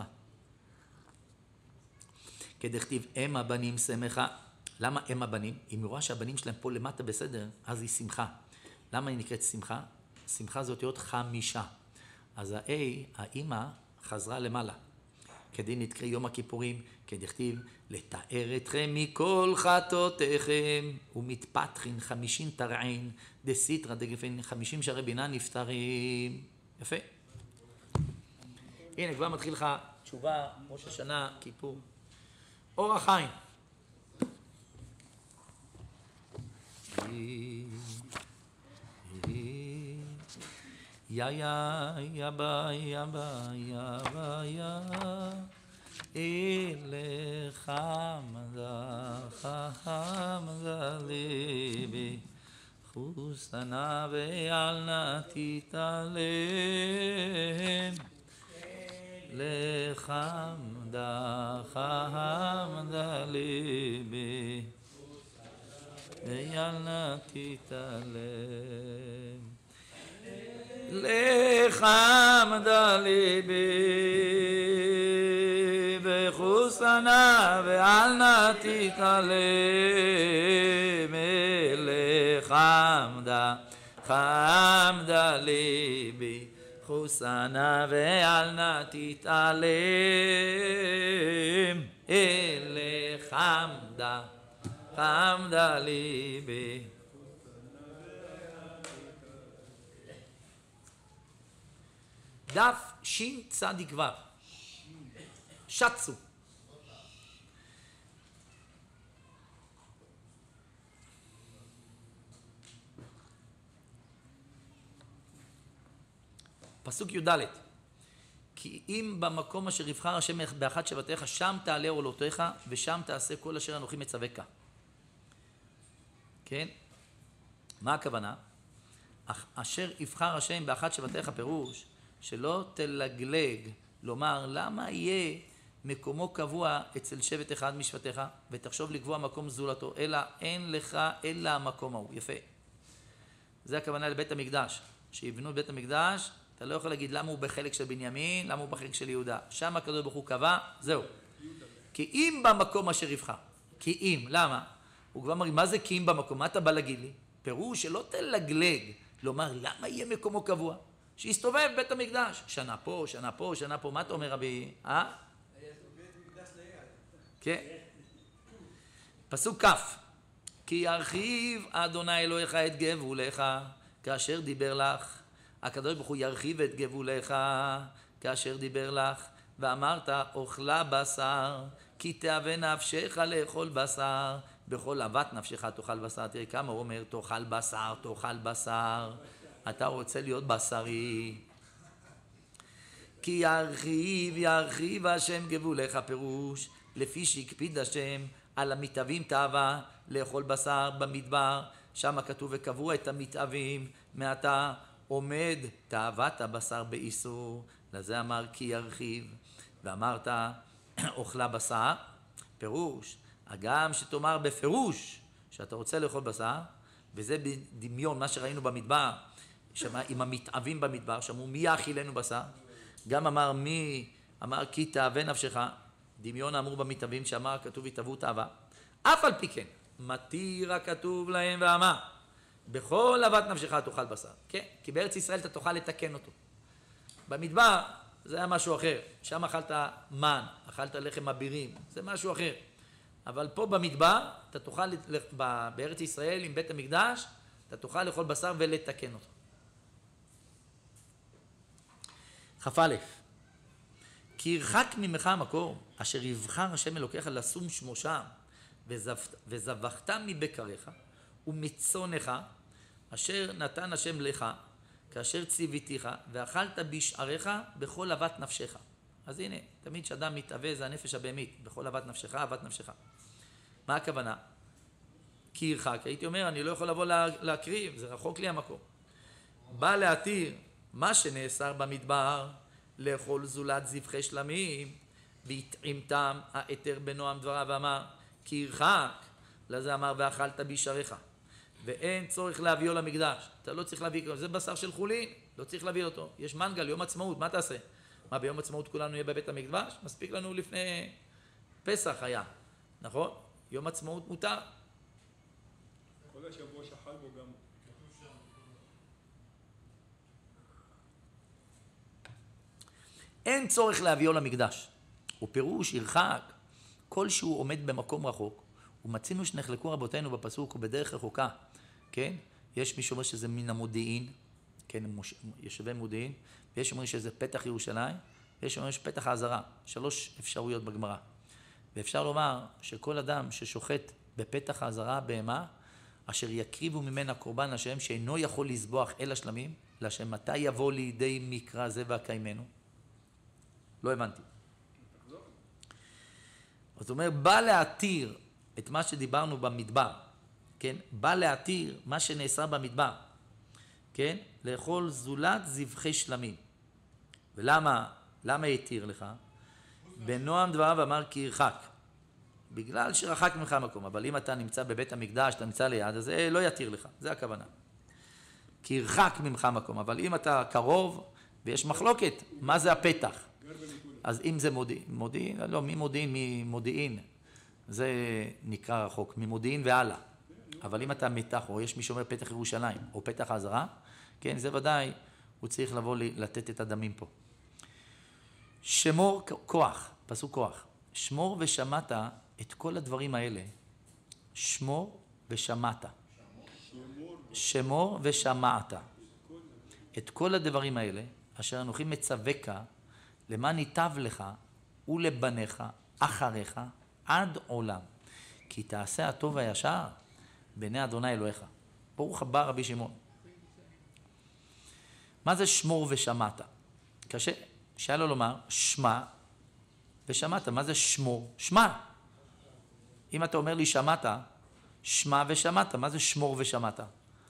כדכתיב אם הבנים שמחה. למה אם הבנים? אם היא רואה שהבנים שלהם פה למטה בסדר, אז היא שמחה. למה היא נקראת שמחה? שמחה זאת להיות 5. אז ה-A, האמא, חזרה למעלה. כדין נתקרא יום הכיפורים, כדכתיב, לתאר אתכם מכל חטאותיכם, ומתפתחין 50 תרעין, דסיטרא דגפין, 50 שערי בינה נפטרים. יפה. הנה, כבר מתחיל לך תשובה, ראש השנה, כיפור. אור החיים. יא יא יא בא יא בא יא בא יא אליך חמדה ליבי חוסנה ואל נא תתעלם לחמדה חמדה ליבי ואל נא תתעלם לחמדה ליבי וחוסנה ואל נא תתעלם לחמדה חמדה ליבי חוסנה ואל נא תתעלם לחמדה חמדה ליבי. דף שצ"ו, שצו. פסוק י"ד. כי אם במקום אשר יבחר השם באחת שבטיך, שם תעלה עולותיך, ושם תעשה כל אשר אנוכי מצווך. כן? מה הכוונה? אשר יבחר השם באחת שבטיך, פירוש שלא תלגלג, לומר למה יהיה מקומו קבוע אצל שבט אחד משבטיך, ותחשוב לקבוע מקום זולתו, אלא אין לך אלא המקום ההוא. יפה. זה הכוונה לבית המקדש. שיבנו בית המקדש, אתה לא יכול להגיד למה הוא בחלק של בנימין, למה הוא בחלק של יהודה. שם הקדוש ברוך הוא קבע, זהו. כי אם במקום אשר יבחר. כי אם, למה? הוא כבר אומר, מה זה כי אם במקום? מה אתה בא להגיד לי? פירוש שלא תלגלג, לומר למה יהיה מקומו קבוע? שיסתובב בית המקדש, שנה פה, שנה פה, שנה פה. מה אתה אומר רבי? היה בית מקדש ליד. כן. פסוק כ'. כי ירחיב אדוני אלוהיך את גבוליך כאשר דיבר לך. הקדוש ברוך הוא ירחיב את גבוליך כאשר דיבר לך. ואמרת אוכלה בשר, כי תאווה נפשך לאכול בשר, בכל אהבת נפשך תאכל בשר. תראי כמה הוא אומר תאכל בשר, תאכל בשר. אתה רוצה להיות בשרי. כי ירחיב השם גבוליך, פירוש לפי שהקפיד השם על המתאבים תאווה לאכול בשר במדבר. שם כתוב וקבעו את המתאבים, מעתה עומד תאוות הבשר באיסור. לזה אמר כי ירחיב. ואמרת אוכלה בשר, פירוש הגם שתאמר בפירוש שאתה רוצה לאכול בשר, וזה בדמיון מה שראינו במדבר, שמה עם המתאבים במדבר, שאמרו מי יאכילנו בשר. גם אמר כי תאווה נפשך, דמיון אמרו במתאבים, שאמר כתוב יתאוו תאווה. אף על פי כן מתיר הכתוב להם ואמר בכל אהבת נפשך תאכל בשר. כן, כי בארץ ישראל אתה תוכל לתקן אותו. במדבר זה היה משהו אחר. שם אכלת מן, אכלת לחם אבירים, זה משהו אחר. אבל פה במדבר, אתה תוכל, בארץ ישראל עם בית המקדש, אתה תוכל לאכול בשר ולתקן אותו. כ"א, כי ירחק ממך המקום, אשר יבחר השם אלוקיך לשום שמו שם, וזבחת מבקריך ומצונך, אשר נתן השם לך, כאשר ציוויתיך, ואכלת בשעריך בכל אהבת נפשך. אז הנה, תמיד כשאדם מתאווה זה הנפש הבהמית, בכל אהבת נפשך, אהבת נפשך. מה הכוונה? כי ירחק, הייתי אומר, אני לא יכול לבוא להקריב, זה רחוק לי המקום. בא להתיר מה שנאסר במדבר, לאכול זולת זבחי שלמים, והתעמתם היתר בנועם דבריו ואמר, כי ירחק, לזה אמר, ואכלת בשעריך. ואין צורך להביאו למקדש. אתה לא צריך להביא, זה בשר של חולין, לא צריך להביא אותו. יש מנגל, יום עצמאות, מה תעשה? מה, ביום עצמאות כולנו נהיה בבית המקדש? מספיק לנו לפני פסח היה, נכון? יום עצמאות מותר. כל השבוע שחל בו גם. אין צורך להביאו למקדש. ופירוש ירחק, כל שהוא עומד במקום רחוק, ומצינו שנחלקו רבותינו בפסוק ובדרך רחוקה, כן? יש מי שאומר שזה מן המודיעין, כן, יושבי מודיעין, ויש אומרים שזה פתח ירושלים, ויש אומרים שפתח העזרה, 3 אפשרויות בגמרא. ואפשר לומר שכל אדם ששוחט בפתח העזרה בהמה, אשר יקריבו ממנה קורבן השם, שאינו יכול לזבוח אל השלמים, להשם מתי יבוא לידי מקרא זה והקיימנו? לא הבנתי. זאת אומרת, בא להתיר את מה שדיברנו במדבר, כן? בא להתיר מה שנאסר במדבר, כן? לאכול זולת זבחי שלמים. ולמה? למה יתיר לך? בנועם דבריו אמר כי ירחק. בגלל שרחק ממך המקום. אבל אם אתה נמצא בבית המקדש, אתה נמצא ליד, אז זה לא יתיר לך. זה הכוונה. כי ירחק ממך המקום. אבל אם אתה קרוב, ויש מחלוקת, מה זה הפתח? אז אם זה מודיעין, לא, ממודיעין, זה נקרא רחוק, ממודיעין והלאה. אבל אם אתה מתח, או יש מי שאומר פתח ירושלים, או פתח העזרה, כן, זה ודאי, הוא צריך לבוא לתת את הדמים פה. שמור כוח, פסוק כוח. שמור ושמעת את כל הדברים האלה. שמור ושמעת. שמור ושמעת. את כל הדברים האלה, אשר אנוכי מצווקה, למען ייטב לך ולבניך אחריך עד עולם. כי תעשה הטוב והישר בעיני אדוני אלוהיך. ברוך הבא רבי שמעון. מה זה שמור ושמעת? קשה שהיה לו לומר שמע ושמעת. מה זה שמור? שמע. אם אתה אומר לי שמעת, שמע ושמעת. מה זה שמור ושמעת?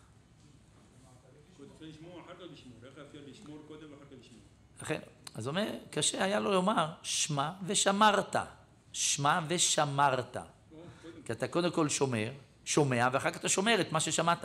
לכן, אז אומר, קשה היה לו לומר שמע ושמרת. שמע ושמרת. כי אתה קודם כל שומע, ואחר כך אתה שומר את מה ששמעת.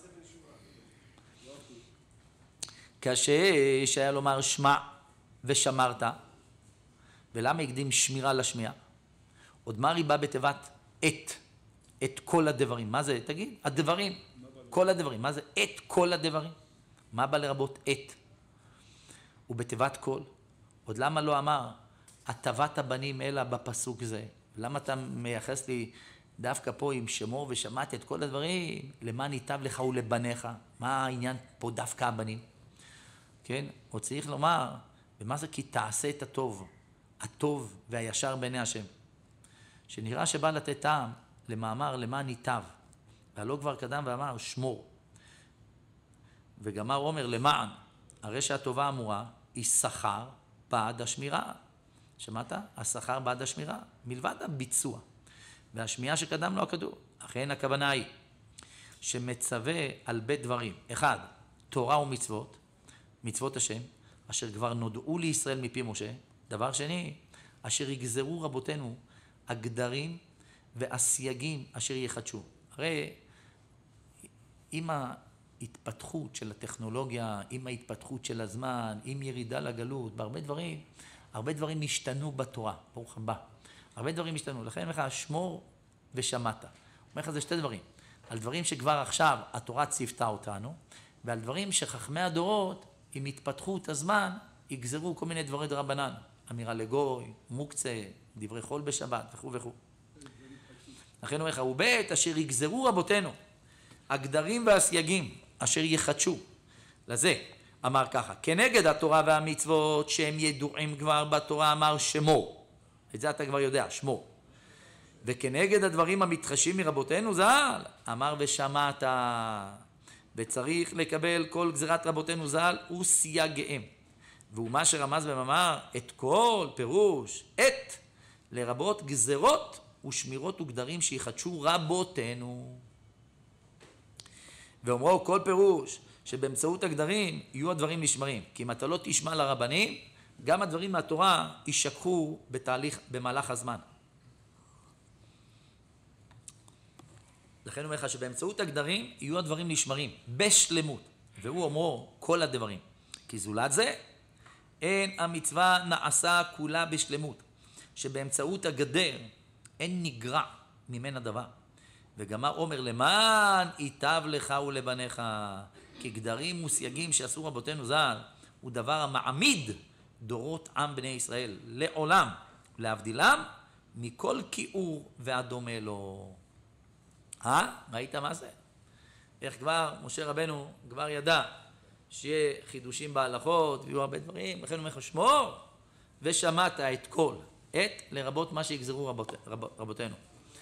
קשה שהיה לומר שמע ושמרת. ולמה הקדים שמירה לשמיעה? עוד מה ריבה בתיבת את כל הדברים? מה זה? תגיד, הדברים. כל הדברים. מה זה את כל הדברים? מה בא לרבות את? ובתיבת כל. עוד למה לא אמר הטבת הבנים אלא בפסוק זה? למה אתה מייחס לי דווקא פה עם שמור ושמעתי את כל הדברים? למען ייטב לך ולבניך. מה העניין פה דווקא הבנים? כן? עוד צריך לומר, ומה זה כי תעשה את הטוב והישר בעיני השם. שנראה שבא לתת טעם למאמר למען ייטב. והלא כבר קדם ואמר שמור. וגמר אומר למען. הרי שהטובה אמורה היא שכר בעד השמירה. שמעת? השכר בעד השמירה. מלבד הביצוע. והשמיעה שקדם לו הכדור. אכן הכוונה היא שמצווה על בית דברים. אחד, תורה ומצוות. מצוות השם. אשר כבר נודעו לישראל מפי משה. דבר שני, אשר יגזרו רבותינו הגדרים והסייגים אשר יחדשו. הרי עם ההתפתחות של הטכנולוגיה, עם ההתפתחות של הזמן, עם ירידה לגלות, בהרבה דברים השתנו בתורה, ברוך הבא. הרבה דברים השתנו, לכן אומר לך, שמור ושמעת. אומר לך זה שתי דברים. על דברים שכבר עכשיו התורה ציוותה אותנו, ועל דברים שחכמי הדורות, עם התפתחות הזמן, יגזרו כל מיני דברי דרבנן, אמירה לגוי, מוקצה, דברי חול בשבת וכו' וכו'. לכן אומר לך, ובית אשר יגזרו רבותינו, הגדרים והסייגים אשר יחדשו. לזה אמר ככה, כנגד התורה והמצוות שהם ידועים כבר בתורה אמר שמו. את זה אתה כבר יודע, שמו. וכנגד הדברים המתחשים מרבותינו ז"ל, אמר ושמעת. וצריך לקבל כל גזירת רבותינו ז"ל וסייגיהם. והוא מה שרמז במאמר את כל פירוש את לרבות גזירות ושמירות וגדרים שיחדשו רבותינו. ואומרו כל פירוש שבאמצעות הגדרים יהיו הדברים נשמרים. כי אם אתה לא תשמע לרבנים, גם הדברים מהתורה יישכחו במהלך הזמן. לכן אומר לך שבאמצעות הגדרים יהיו הדברים נשמרים בשלמות. והוא אומרו כל הדברים. כי זולת זה אין המצווה נעשה כולה בשלמות. שבאמצעות הגדר אין נגרע ממנה דבר. וגמר אומר למען ייטב לך ולבניך. כי גדרים וסייגים שעשו רבותינו ז"ל הוא דבר המעמיד דורות עם בני ישראל לעולם להבדילם מכל כיעור והדומה לו. ראית מה זה? איך כבר משה רבנו כבר ידע שיהיה חידושים בהלכות ויהיו הרבה דברים, לכן הוא אומר לך שמור ושמעת את כל את לרבות מה שיגזרו רבותינו.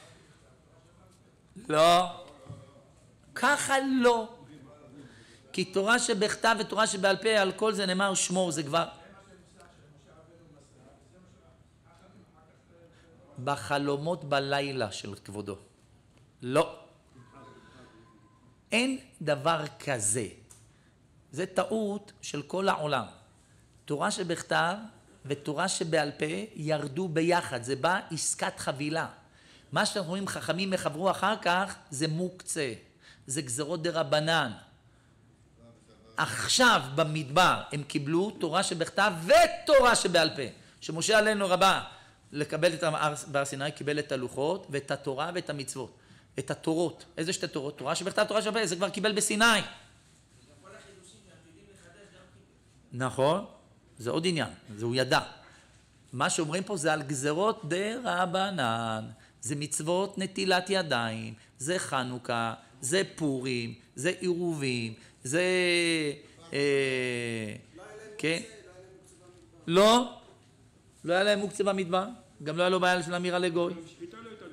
לא, ככה לא. כי תורה שבכתב ותורה שבעל פה על כל זה נאמר שמור, זה כבר בחלומות בלילה של כבודו. לא. אין דבר כזה. זה טעות של כל העולם. תורה שבכתב ותורה שבעל פה ירדו ביחד. זה בא עסקת חבילה. מה שאתם רואים חכמים מחברו אחר כך זה מוקצה. זה גזרות דרבנן. עכשיו במדבר הם קיבלו תורה שבכתב ותורה שבעל פה. שמשה עלינו רבה לקבל את בהר סיני, קיבל את הלוחות ואת התורה ואת המצוות. את התורות. איזה שתי תורות? תורה שבכתב, תורה שבעל פה. זה כבר קיבל בסיני. נכון. זה עוד עניין. זה הוא ידע. מה שאומרים פה זה על גזרות דרבנן. זה מצוות נטילת ידיים. זה חנוכה. זה פורים. זה עירובים. זה... כן? לא. לא היה להם מוקצה במדבר. גם לא היה לו בעיה של אמירה לגוי. שחיטה לא הייתה להם.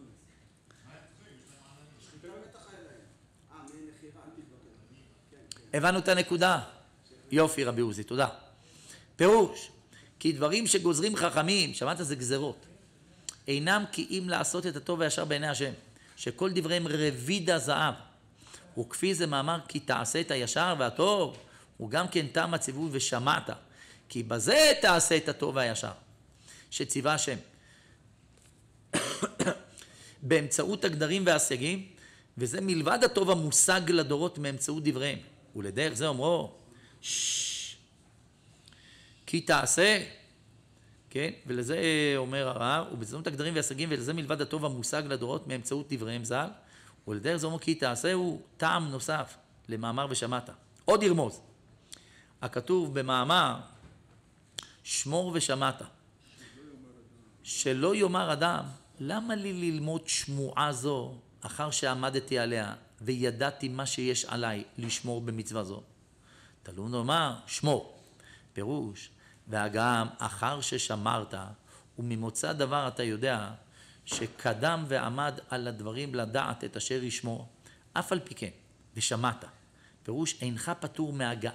הבנו את הנקודה. יופי רבי עוזי, תודה. פירוש, כי דברים שגוזרים חכמים, שמעת זה גזרות, אינם כי אם לעשות את הטוב והישר בעיני השם, שכל דבריהם רבידה זהב, וכפי זה מאמר כי תעשה את הישר והטוב, הוא גם כן טעם הציווי ושמעת, כי בזה תעשה את הטוב והישר, שציווה השם. באמצעות הגדרים והסייגים, וזה מלבד הטוב המושג לדורות מאמצעות דבריהם. ולדרך זה אומרו, כי תעשה, כן? ולזה אומר הרב, ובאמצעות הגדרים והסייגים, ולזה מלבד הטוב המושג לדורות מאמצעות דבריהם ז"ל, ולדרך זה אומרו, כי תעשה הוא טעם נוסף למאמר ושמעת. עוד ירמוז, הכתוב במאמר, שמור ושמעת, שלא יאמר אדם, למה לי ללמוד שמועה זו אחר שעמדתי עליה וידעתי מה שיש עליי לשמור במצווה זו? תלמוד לומר, שמור. פירוש, והגם אחר ששמרת וממוצא דבר אתה יודע שקדם ועמד על הדברים לדעת את אשר ישמור, אף על פי כן, ושמעת. פירוש, אינך פטור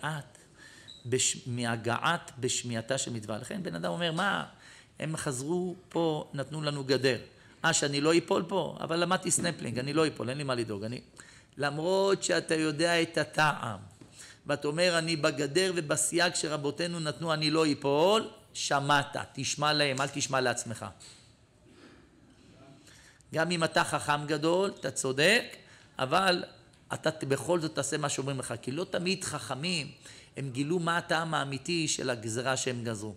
מהגעת בשמיעתה של מצווה. לכן בן אדם אומר, מה? הם חזרו פה, נתנו לנו גדר. שאני לא איפול פה, אבל למדתי סנפלינג, אני לא איפול, אין לי מה לדאוג. למרות שאתה יודע את הטעם, ואתה אומר, אני בגדר ובסייג שרבותינו נתנו, אני לא איפול, שמעת, תשמע להם, אל תשמע לעצמך. גם אם אתה חכם גדול, אתה צודק, אבל אתה בכל זאת תעשה מה שאומרים לך, כי לא תמיד חכמים, הם גילו מה הטעם האמיתי של הגזרה שהם גזרו.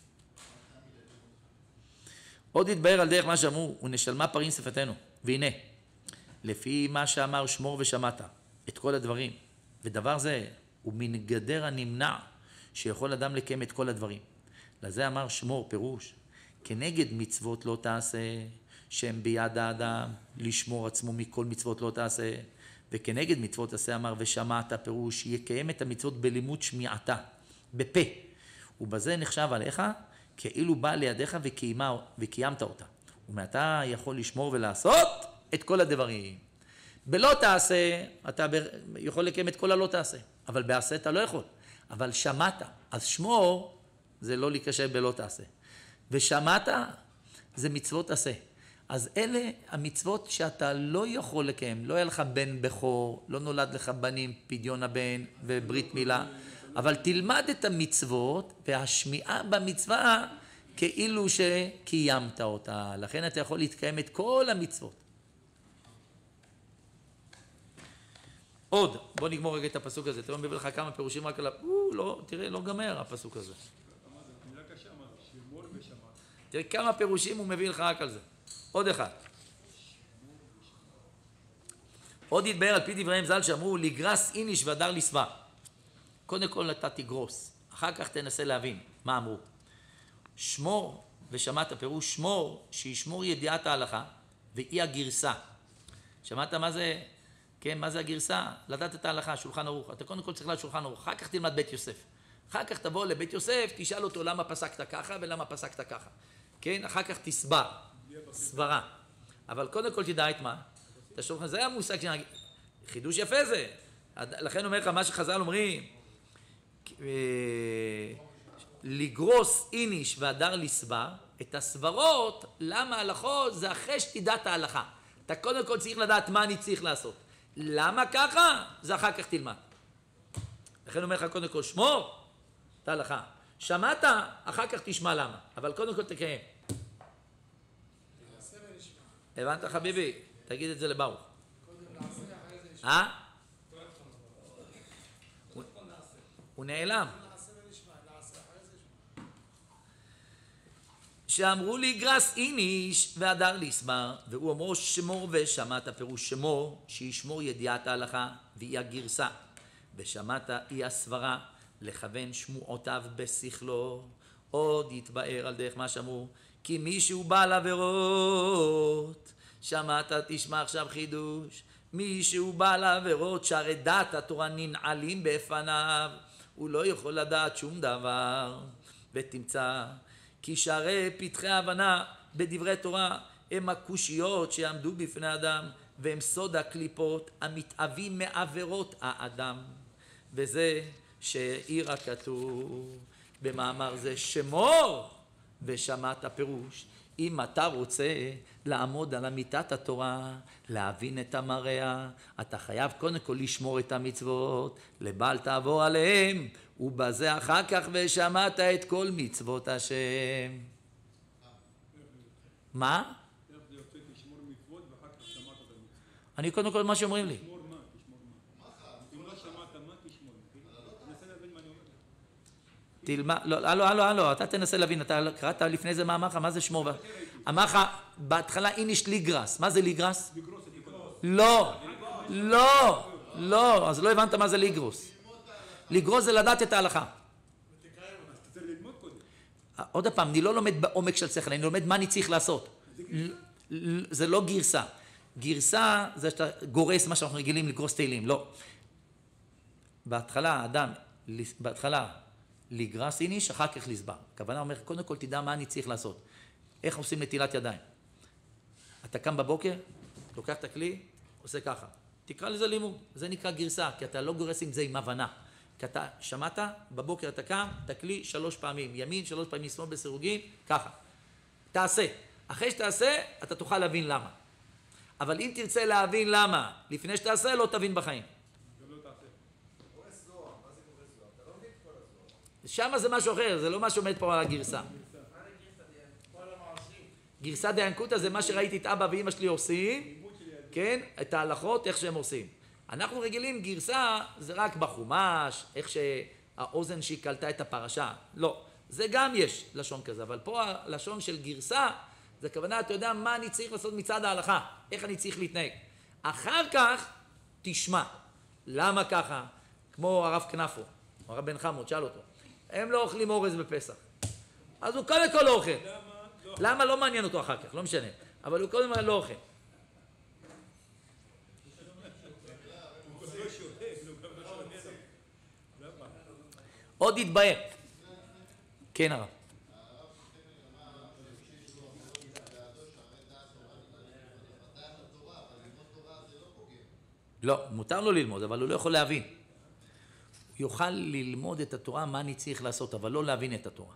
עוד יתבהר על דרך מה שאמרו, ונשלמה פרים שפתנו, והנה, לפי מה שאמר שמור ושמעת, את כל הדברים, ודבר זה הוא מן גדר הנמנע, שיכול אדם לקיים את כל הדברים. לזה אמר שמור פירוש, כנגד מצוות לא תעשה, שהם ביד האדם, לשמור עצמו מכל מצוות לא תעשה, וכנגד מצוות עשה אמר ושמעת פירוש, יקיים את המצוות בלימוד שמיעתה, בפה, ובזה נחשב עליך, כאילו בא לידיך וקיימת אותה. ומעתה יכול לשמור ולעשות את כל הדברים. בלא תעשה, אתה יכול לקיים את כל הלא תעשה, אבל בעשה אתה לא יכול. אבל שמעת, אז שמור זה לא להיקשר בלא תעשה. ושמעת זה מצוות עשה. אז אלה המצוות שאתה לא יכול לקיים. לא היה לך בן בכור, לא נולד לך בנים, פדיון הבן וברית מילה. אבל תלמד את המצוות והשמיעה במצווה כאילו שקיימת אותה. לכן אתה יכול להתקיים את כל המצוות. עוד, בוא נגמור רגע את הפסוק הזה. תראה, מביא לך כמה פירושים רק על לא, תראה, לא גמר הפסוק הזה. מילה קשה, מה זה? שמור ושמעת. תראה כמה פירושים הוא מביא לך רק על זה. עוד אחד. עוד יתבהר על פי דבריהם ז"ל שאמרו לגרס איניש והדר לסבא. קודם כל אתה תגרוס, אחר כך תנסה להבין מה אמרו. שמור ושמעת פירוש שמור, שישמור ידיעת ההלכה ואי הגרסה. שמעת מה זה? כן, מה זה הגרסה? לדעת את ההלכה, שולחן ערוך. אתה קודם כל צריך לדעת שולחן ערוך, אחר כך תלמד בית יוסף. אחר כך תבוא לבית יוסף, תשאל אותו למה פסקת ככה ולמה פסקת ככה. כן, אחר כך תסבר, סברה. אבל קודם כל תדע את מה? את השולחן, זה המושג שנגיד. חידוש יפה זה. לכן אומר לך מה שחז"ל אומרים, לגרוס איניש והדר לסבר, את הסברות, למה הלכות זה אחרי שתדע את ההלכה. אתה קודם כל צריך לדעת מה אני צריך לעשות. למה ככה? זה אחר כך תלמד. לכן אומר לך קודם כל שמור את ההלכה. שמעת, אחר כך תשמע למה. אבל קודם כל תקיים. הבנת חביבי? תגיד את זה לברוך. הוא נעלם. שאמרו לי גרס איניש והדר לסבר, והוא אומר שמור ושמעת, פירוש שמור, שישמור ידיעת ההלכה והיא הגרסה, ושמעת היא הסברה, לכוון שמועותיו בשכלו. עוד יתבאר על דרך מה שאמרו, כי מישהו בעל עבירות, שמעת תשמע עכשיו חידוש, מישהו בעל עבירות שהרי דעת התורה ננעלים בפניו, הוא לא יכול לדעת שום דבר, ותמצא כי שערי פתחי ההבנה בדברי תורה הם הקושיות שיעמדו בפני אדם, והם סוד הקליפות המתאבים מעבירות האדם, וזה שהעיר הכתוב במאמר זה שמור ושמעת פירוש. אם אתה רוצה לעמוד על אמיתת התורה, להבין את המראה, אתה חייב קודם כל לשמור את המצוות, לבל תעבור עליהם, ובזה אחר כך ושמעת את כל מצוות השם. מה? איך זה יוצא תשמור מצוות ואחר כך שמעת את המצוות? אני קודם כל מה שאומרים לי. תשמור מה? תשמור מה? אם לא שמעת מה תשמור? תנסה להבין מה אני אומר לך. תלמד, הלו, אתה תנסה להבין, אתה קראת לפני זה מה אמר לך, מה זה שמור? אמר לך, בהתחלה איניש ליגרס, מה זה ליגרס? לא, אז לא הבנת מה זה ליגרוס. לגרוס זה לדעת את ההלכה. עוד פעם, אני לא לומד בעומק של שכל, אני לומד מה אני צריך לעשות. זה לא גרסה. גרסה זה שאתה גורס מה שאנחנו רגילים לגרוס תהילים, לא. בהתחלה לגרס איניש, אחר כך לסבר. הכוונה אומר, קודם כל תדע מה אני צריך לעשות. איך עושים נטילת ידיים? אתה קם בבוקר, לוקח את הכלי, עושה ככה. תקרא לזה לימוד, זה נקרא גרסה, כי אתה לא גורס עם זה עם הבנה. כי אתה שמעת, בבוקר אתה קם, תקלי 3 פעמים, ימין 3 פעמים, שמאל בסירוגין, ככה. תעשה. אחרי שתעשה, אתה תוכל להבין למה. אבל אם תרצה להבין למה, לפני שתעשה, לא תבין בחיים. שמה זה משהו אחר, זה לא מה שעומד פה על הגרסה. גרסה דיינקותא זה מה שראיתי את אבא ואמא שלי עושים, כן? את ההלכות, איך שהם עושים. אנחנו רגילים גרסה, זה רק בחומש, איך שהאוזן שהיא קלטה את הפרשה. לא, זה גם יש לשון כזה, אבל פה הלשון של גרסה, זה כוונה, אתה יודע מה אני צריך לעשות מצד ההלכה, איך אני צריך להתנהג. אחר כך, תשמע. למה ככה? כמו הרב כנפו, הרב בן חמוד, שאל אותו. הם לא אוכלים אורז בפסח. אז הוא קודם כל לא אוכל. למה? לא מעניין אותו אחר כך, לא משנה. אבל הוא קודם כל לא אוכל. עוד יתבהר. כן הרב. לא, מותר לו ללמוד, אבל הוא לא יכול להבין. הוא יוכל ללמוד את התורה, מה אני צריך לעשות, אבל לא להבין את התורה.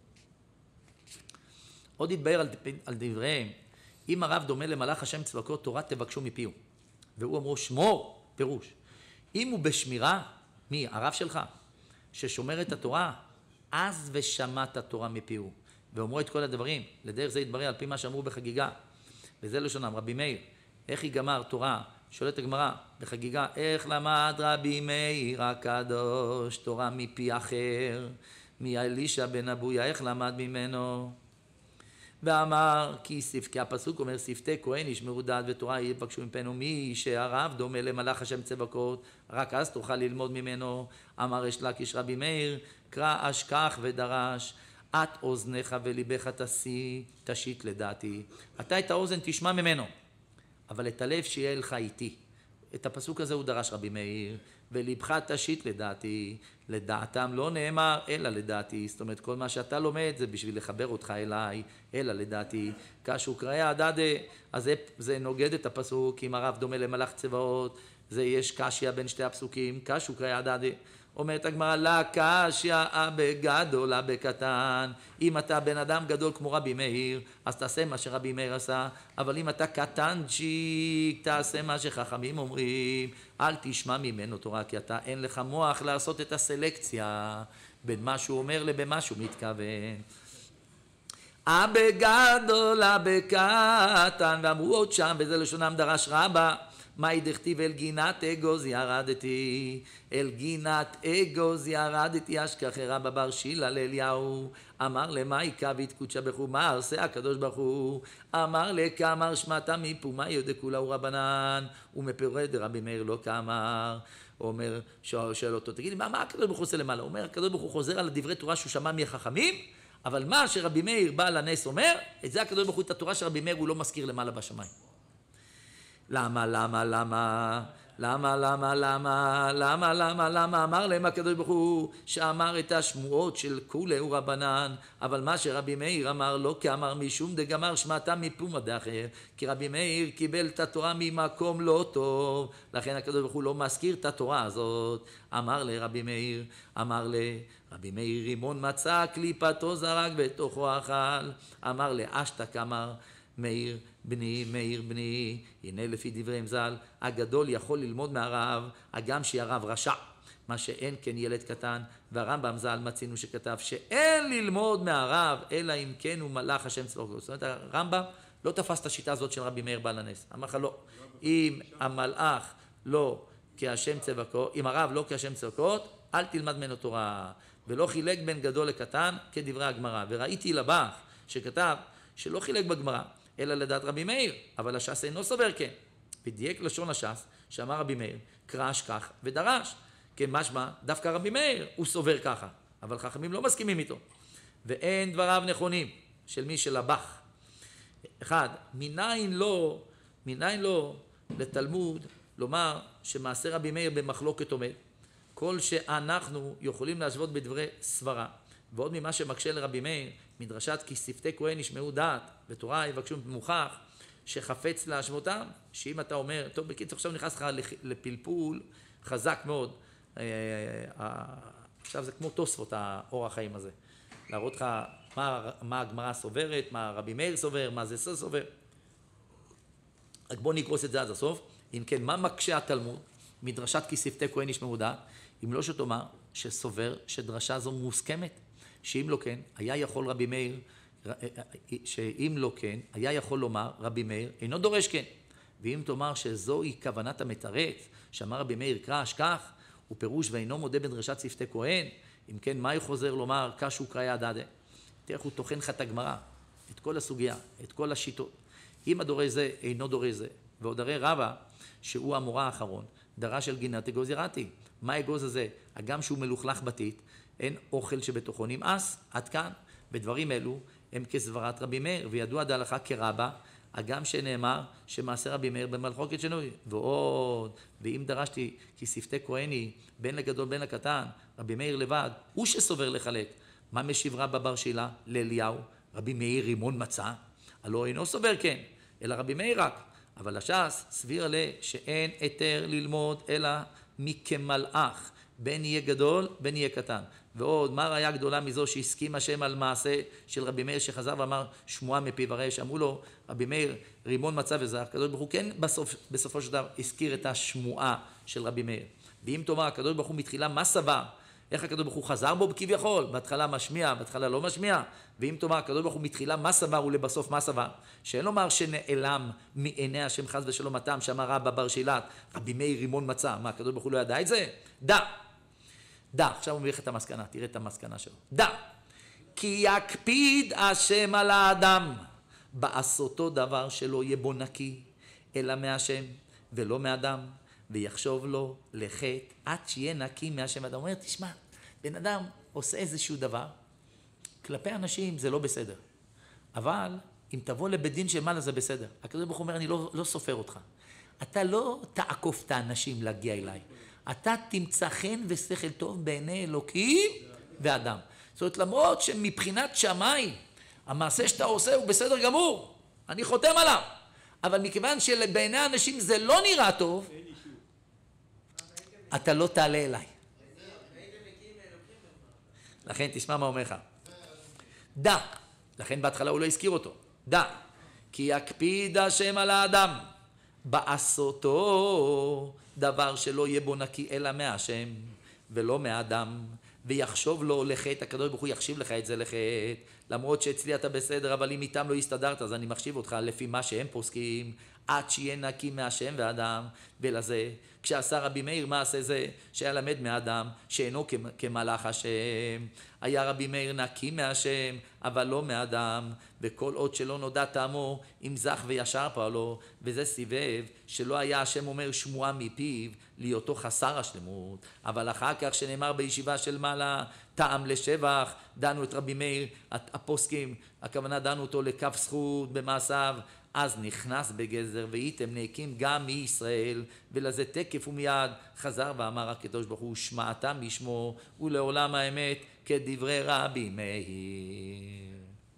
עוד יתבהר על דבריהם, אם הרב דומה למלאך השם צבקות, תורה תבקשו מפיהו. והוא אמרו, שמור, פירוש. אם הוא בשמירה, מי? הרב שלך, ששומר את התורה, אז ושמעת תורה מפיהו. ואומרו את כל הדברים, לדרך זה יתברר על פי מה שאמרו בחגיגה. וזה לשונם, רבי מאיר, איך היא גמר תורה? שואלת הגמרא בחגיגה, איך למד רבי מאיר הקדוש תורה מפי אחר, מאלישע בן אבויה, איך למד ממנו? ואמר, כי הפסוק אומר, שפתי כהן ישמרו דעת ותורה יבקשו מפנו, מי שהרב דומה למלאך השם צבקות, רק אז תוכל ללמוד ממנו. אמר יש לקיש רבי מאיר, קרא אשכח ודרש, את אוזנך וליבך תשית לדעתי. אתה את האוזן תשמע ממנו, אבל את הלב שיהיה לך איתי. את הפסוק הזה הוא דרש רבי מאיר, וליבך תשית לדעתי. לדעתם לא נאמר אלא לדעתי, זאת אומרת כל מה שאתה לומד זה בשביל לחבר אותך אליי, אלא לדעתי. כאשר קראי הדדה, אז זה נוגד את הפסוק, אם הרב דומה למלאך צבאות, זה יש קשיא בין שתי הפסוקים, כאשר קראי הדדה. אומרת הגמרא, לה קשיא בגדול בקטן. אם אתה בן אדם גדול כמו רבי מאיר, אז תעשה מה שרבי מאיר עשה, אבל אם אתה קטנצ'יק, תעשה מה שחכמים אומרים, אל תשמע ממנו תורה, כי אתה אין לך מוח לעשות את הסלקציה בין מה שהוא אומר לבין מה שהוא מתכוון. בגדול בקטן, ואמרו עוד שם, וזה לשונם דרש רבה, מאי דכתיב אל גינת אגוז ירדתי, אל גינת אגוז ירדתי, אשכחי רבא בר שילה לאליהו, אמר למאי קווית קודשא ברכו, מה עושה הקדוש ברוך הוא? אמר לכאמר שמעת מפומאי יודקו להו רבנן, ומפירוש דרבי מאיר לא כאמר. אומר, שואל אותו, תגיד לי, מה הקדוש ברוך הוא עושה למעלה? הוא אומר, הקדוש ברוך הוא חוזר על הדברי תורה שהוא שמע מהחכמים, אבל מה שרבי מאיר בעל הנס אומר, את זה הקדוש ברוך הוא, את התורה של רבי מאיר הוא לא מזכיר למעלה בשמיים. למה אמר להם הקדוש ברוך הוא שאמר את השמועות של כולי ורבנן, אבל מה שרבי מאיר אמר לא כאמר משום דגמר שמעתם מפומא דאחר, כי רבי מאיר קיבל את התורה ממקום לא טוב, לכן הקדוש ברוך הוא לא מזכיר את התורה הזאת. אמר לרבי מאיר, רימון מצא קליפתו זרק בתוכו אכל. אמר לאשתק אמר מאיר בני, הנה לפי דבריהם ז"ל, הגדול יכול ללמוד מהרב, הגם שהרב רשע, מה שאין כן ילד קטן. והרמב"ם ז"ל מצינו שכתב שאין ללמוד מהרב, אלא אם כן הוא מלאך השם צבקות. זאת אומרת, הרמב"ם לא תפס את השיטה הזאת של רבי מאיר בעל הנס. אמר לך לא, אם המלאך לא כהשם צבקות, אם הרב לא כהשם צבקות, אל תלמד ממנו תורה. ולא חילק בין גדול לקטן כדברי הגמרא. וראיתי לבח שכתב שלא חילק בגמרא, אלא לדעת רבי מאיר, אבל הש"ס אינו סובר כן. ודייק לשון הש"ס, שאמר רבי מאיר, קרא אשכח ודרש. כן, משמע, דווקא רבי מאיר הוא סובר ככה, אבל חכמים לא מסכימים איתו. ואין דבריו נכונים, של מי? של הבח. אחד, מניין לא לתלמוד לומר שמעשה רבי מאיר במחלוקת עומד. כל שאנחנו יכולים להשוות בדברי סברה. ועוד ממה שמקשה לרבי מאיר, מדרשת כי שפתי כהן ישמעו דעת ותורה יבקשו מוכח שחפץ להשוותם, שאם אתה אומר, טוב בקיצור עכשיו נכנס לך לפלפול חזק מאוד, עכשיו זה כמו תוספות האור החיים הזה, להראות לך מה הגמרא סוברת, מה רבי מאיר סובר, מה זה סובר. רק בוא נקרוס את זה עד הסוף. אם כן, מה מקשה התלמוד? מדרשת כי שפתי כהן ישמעו דעת, אם לא שתאמר שסובר שדרשה זו מוסכמת, שאם לא כן, היה יכול רבי מאיר, שאם לא כן, היה יכול לומר רבי מאיר, אינו דורש כן. ואם תאמר שזוהי כוונת המתרץ, שאמר רבי מאיר קרא אשכח, הוא פירוש ואינו מודה בדרשת שפתי כהן, אם כן, מה הוא חוזר לומר קשו קראי הדדה? תראה איך הוא תוכן לך את הגמרא, את כל הסוגיה, את כל השיטות. אם הדורש זה, אינו דורש זה. ועוד הרי רבא, שהוא המורה האחרון, דרש על גינת אגוז ירדתי. מה האגוז הזה? הגם שהוא מלוכלך בתית, אין אוכל שבתוכו נמאס. עד כאן. ודברים אלו הם כסברת רבי מאיר, וידוע עד ההלכה כרבה, הגם שנאמר שמעשה רבי מאיר במלחוקת שנוי. ועוד, ואם דרשתי כי שפתי כהני, בין לגדול בין לקטן, רבי מאיר לבד, הוא שסובר לחלק. מה משיב רבא בר שילה לאליהו? רבי מאיר רימון מצא? הלא אינו סובר כן, אלא רבי מאיר רק. אבל הש"ס סביר עליה שאין היתר ללמוד אלא מכמלאך, בין יהיה גדול בין יהיה קטן. ועוד, מה ראיה גדולה מזו שהסכים השם על מעשה של רבי מאיר שחזר ואמר שמועה מפיו? הרי שאמרו לו רבי מאיר רימון מצא וזך, הקדוש ברוך הוא כן בסופו של דבר הזכיר את השמועה של רבי מאיר. ואם תאמר הקדוש ברוך הוא מתחילה מה סבר, איך הקדוש ברוך הוא חזר בו כביכול, בהתחלה משמיע, בהתחלה לא משמיע, ואם תאמר הקדוש ברוך הוא מתחילה מה סבר ולבסוף מה סבר, שאין לומר שנעלם מעיני השם חס ושלום הטעם שאמר רבא בר שילת, רבי מאיר רימון מצא, מה הקדוש ברוך הוא לא ידע את זה? דע, עכשיו הוא מביא לך את המסקנה, תראה את המסקנה שלו. דע, כי יקפיד השם על האדם, בעשותו דבר שלא יהיה בו נקי, אלא מהשם ולא מאדם, ויחשוב לו לחטא עד שיהיה נקי מהשם. אדם אומר, תשמע, בן אדם עושה איזשהו דבר, כלפי אנשים זה לא בסדר. אבל אם תבוא לבית דין של מעלה זה בסדר. הקדוש ברוך הוא אומר, אני לא סופר אותך. אתה לא תעקוף את האנשים להגיע אליי. אתה תמצא חן ושכל טוב בעיני אלוקים ואדם. זאת אומרת, למרות שמבחינת שמיים, המעשה שאתה עושה הוא בסדר גמור. אני חותם עליו. אבל מכיוון שבעיני האנשים זה לא נראה טוב, אתה לא תעלה אליי. לכן תשמע מה אומר לך. דע, לכן בהתחלה הוא לא הזכיר אותו. דע, כי יקפיד השם על האדם, בעשותו דבר שלא יהיה בו נקי אלא מהשם ולא מאדם, ויחשוב לו לחטא. הקדוש ברוך הוא יחשיב לך את זה לחטא, למרות שאצלי אתה בסדר, אבל אם איתם לא הסתדרת אז אני מחשיב אותך לפי מה שהם פוסקים, עד שיהיה נקי מהשם ואדם. ולזה כשעשה רבי מאיר מעשה זה שהיה למד מאדם שאינו כמלאך השם, היה רבי מאיר נקי מהשם אבל לא מאדם, וכל עוד שלא נודע טעמו אם זך וישר פעלו, וזה סיבב שלא היה השם אומר שמועה מפיו להיותו חסר השלמות. אבל אחר כך שנאמר בישיבה של מעלה טעם לשבח, דנו את רבי מאיר הפוסקים, הכוונה דנו אותו לכף זכות במעשיו, אז נכנס בגזר והייתם נאקים גם מישראל, ולזה תקף ומיד חזר ואמר הקדוש ברוך הוא שמעתם משמו ולעולם האמת כדברי רבי מאיר.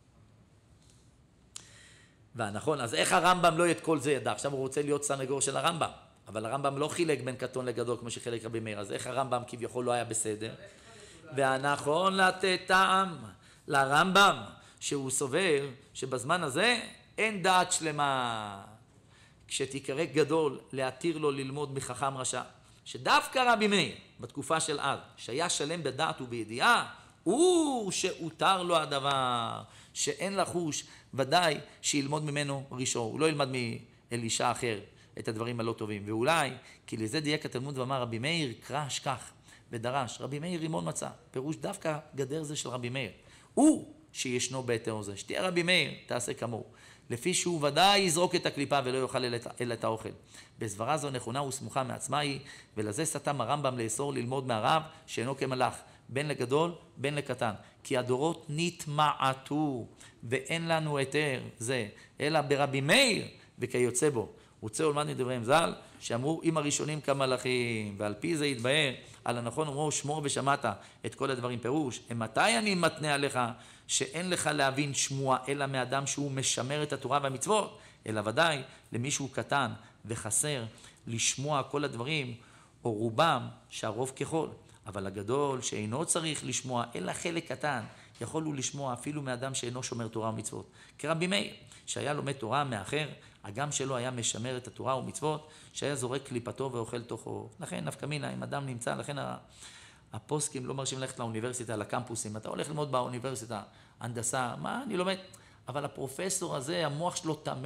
והנכון, אז איך הרמב"ם לא את כל זה ידע? עכשיו הוא רוצה להיות סנגור של הרמב"ם, אבל הרמב"ם לא חילק בין קטון לגדול כמו שחילק רבי מאיר, אז איך הרמב"ם כביכול לא היה בסדר? והנכון לתת טעם לרמב"ם שהוא סובר שבזמן הזה אין דעת שלמה, כשתיקרא גדול להתיר לו ללמוד מחכם רשע, שדווקא רבי מאיר בתקופה של אז שהיה שלם בדעת ובידיעה, הוא שהותר לו הדבר, שאין לחוש ודאי שילמוד ממנו ראשון, הוא לא ילמד מאלישע אחר את הדברים הלא טובים. ואולי כי לזה דייק התלמוד ואמר רבי מאיר קרש כך ודרש, רבי מאיר רימון מצא, פירוש דווקא גדר זה של רבי מאיר, הוא שישנו בהיתר זה, שתהיה רבי מאיר תעשה כמוהו, לפי שהוא ודאי יזרוק את הקליפה ולא יאכל אלא את האוכל. בסברה זו נכונה וסמוכה מעצמה היא, ולזה סתם הרמב"ם לאסור ללמוד מהרב שאינו כמלאך, בין לגדול בין לקטן, כי הדורות נתמעטו ואין לנו היתר זה אלא ברבי מאיר וכיוצא בו. רוצה ולמד מדבריהם ז"ל שאמרו אם הראשונים כמלאכים, ועל פי זה יתבהר על הנכון אמרו שמור ושמעת את כל הדברים. פירוש, מתי אני מתנה עליך שאין לך להבין שמוע אלא מאדם שהוא משמר את התורה והמצוות, אלא ודאי למישהו קטן וחסר לשמוע כל הדברים או רובם שהרוב ככל, אבל הגדול שאינו צריך לשמוע אלא חלק קטן יכול הוא לשמוע אפילו מאדם שאינו שומר תורה ומצוות, כרבי מאיר שהיה לומד תורה מאחר, הגם שלו היה משמר את התורה ומצוות, שהיה זורק קליפתו ואוכל תוכו. לכן נפקא מינה אם אדם נמצא, לכן הפוסקים לא מרשים ללכת לאוניברסיטה, לקמפוסים. אתה הולך ללמוד באוניברסיטה, הנדסה, מה אני לומד? אבל הפרופסור הזה, המוח שלו טמא.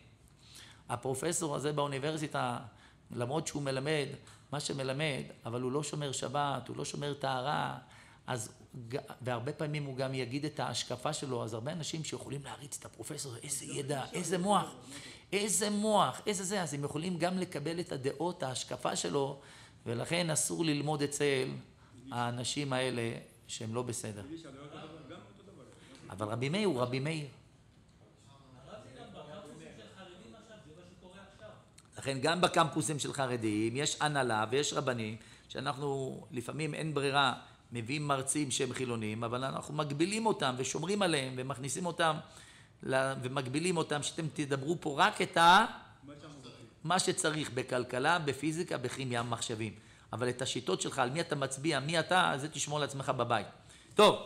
הפרופסור הזה באוניברסיטה, למרות שהוא מלמד מה שמלמד, אבל הוא לא שומר שבת, הוא לא שומר טהרה, אז, והרבה פעמים הוא גם יגיד את ההשקפה שלו, אז הרבה אנשים שיכולים להריץ את הפרופסור, איזה ידע, איזה מוח, איזה מוח, איזה זה, אז הם יכולים גם לקבל את הדעות, ההשקפה שלו, ולכן אסור ללמוד אצל האנשים האלה שהם לא בסדר. אלישע לא אותו דבר, גם אותו דבר. אבל רבי מאיר הוא רבי מאיר. הרב זה גם בקמפוסים של חרדים עכשיו, זה מה שקורה עכשיו. לכן גם בקמפוסים של חרדים יש הנהלה ויש רבנים, שאנחנו לפעמים אין ברירה, מביאים מרצים שהם חילונים, אבל אנחנו מגבילים אותם ושומרים עליהם ומכניסים אותם ומגבילים אותם, שאתם תדברו פה רק את מה שצריך בכלכלה, בפיזיקה, בכימיה, מחשבים. אבל את השיטות שלך, על מי אתה מצביע, מי אתה, זה תשמור לעצמך בבית. טוב.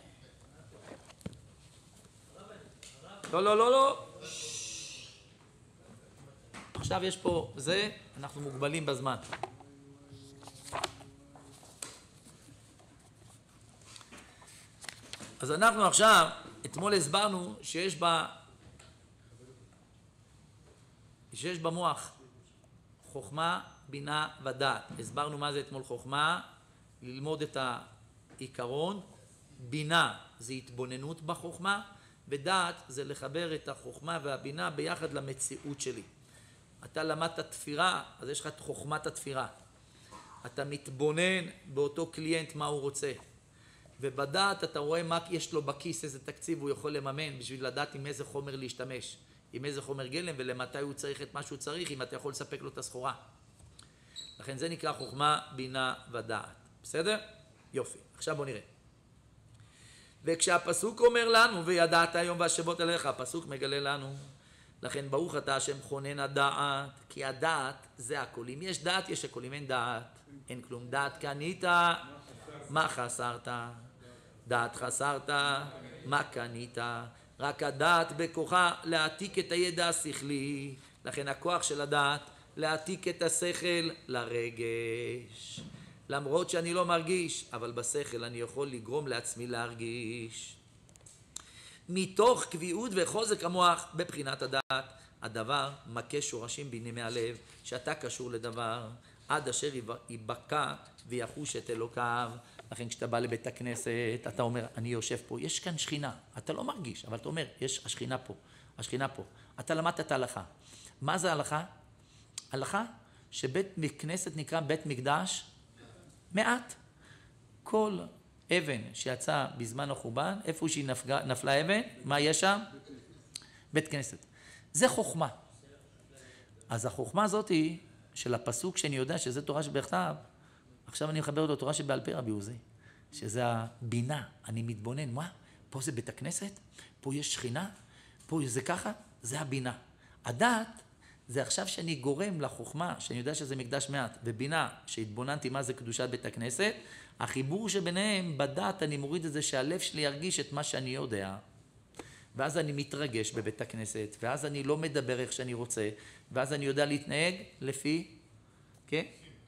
לא. עכשיו יש פה זה, אנחנו מוגבלים בזמן. אז אנחנו עכשיו, אתמול הסברנו שיש במוח חוכמה, בינה ודעת. הסברנו מה זה אתמול חוכמה, ללמוד את העיקרון, בינה זה התבוננות בחוכמה, ודעת זה לחבר את החוכמה והבינה ביחד למציאות שלי. אתה למדת תפירה, אז יש לך את חוכמת התפירה. אתה מתבונן באותו קליינט מה הוא רוצה. ובדעת אתה רואה מה יש לו בכיס, איזה תקציב הוא יכול לממן בשביל לדעת עם איזה חומר להשתמש, עם איזה חומר גלם ולמתי הוא צריך את מה שהוא צריך, אם אתה יכול לספק לו את הסחורה. לכן זה נקרא חוכמה, בינה ודעת. בסדר? יופי. עכשיו בוא נראה. וכשהפסוק אומר לנו, וידעת היום והשבות אליך, הפסוק מגלה לנו, לכן ברוך אתה השם חונן הדעת, כי הדעת זה הכל. אם יש דעת, יש הכל. אם אין דעת, אין כלום. דעת קנית, מה חסרת? דעת חסרת, מה קנית? רק הדעת בכוחה להעתיק את הידע השכלי. לכן הכוח של הדעת להעתיק את השכל לרגש. למרות שאני לא מרגיש, אבל בשכל אני יכול לגרום לעצמי להרגיש. מתוך קביעות וחוזק המוח בבחינת הדעת, הדבר מכה שורשים בנימי הלב, שאתה קשור לדבר, עד אשר ייבקע ויחוש את אלוקיו. לכן כשאתה בא לבית הכנסת, אתה אומר, אני יושב פה, יש כאן שכינה. אתה לא מרגיש, אבל אתה אומר, יש השכינה פה, השכינה פה. אתה למדת את ההלכה. מה זה ההלכה? הלכה שבית כנסת נקרא בית מקדש מעט. כל אבן שיצא בזמן החורבן, איפה שהיא נפלה אבן, מה יש שם? בית כנסת. זה חוכמה. אז החוכמה הזאת היא של הפסוק שאני יודע שזה תורה שבכתב, עכשיו אני מחבר אותו תורה שבעל פה רבי עוזי, שזה הבינה, אני מתבונן, מה? פה זה בית הכנסת? פה יש שכינה? פה זה ככה? זה הבינה. הדעת זה עכשיו שאני גורם לחוכמה, שאני יודע שזה מקדש מעט, ובינה שהתבוננתי מה זה קדושת בית הכנסת, החיבור שביניהם בדעת אני מוריד את זה שהלב שלי ירגיש את מה שאני יודע, ואז אני מתרגש בבית הכנסת, ואז אני לא מדבר איך שאני רוצה, ואז אני יודע להתנהג לפי, כן?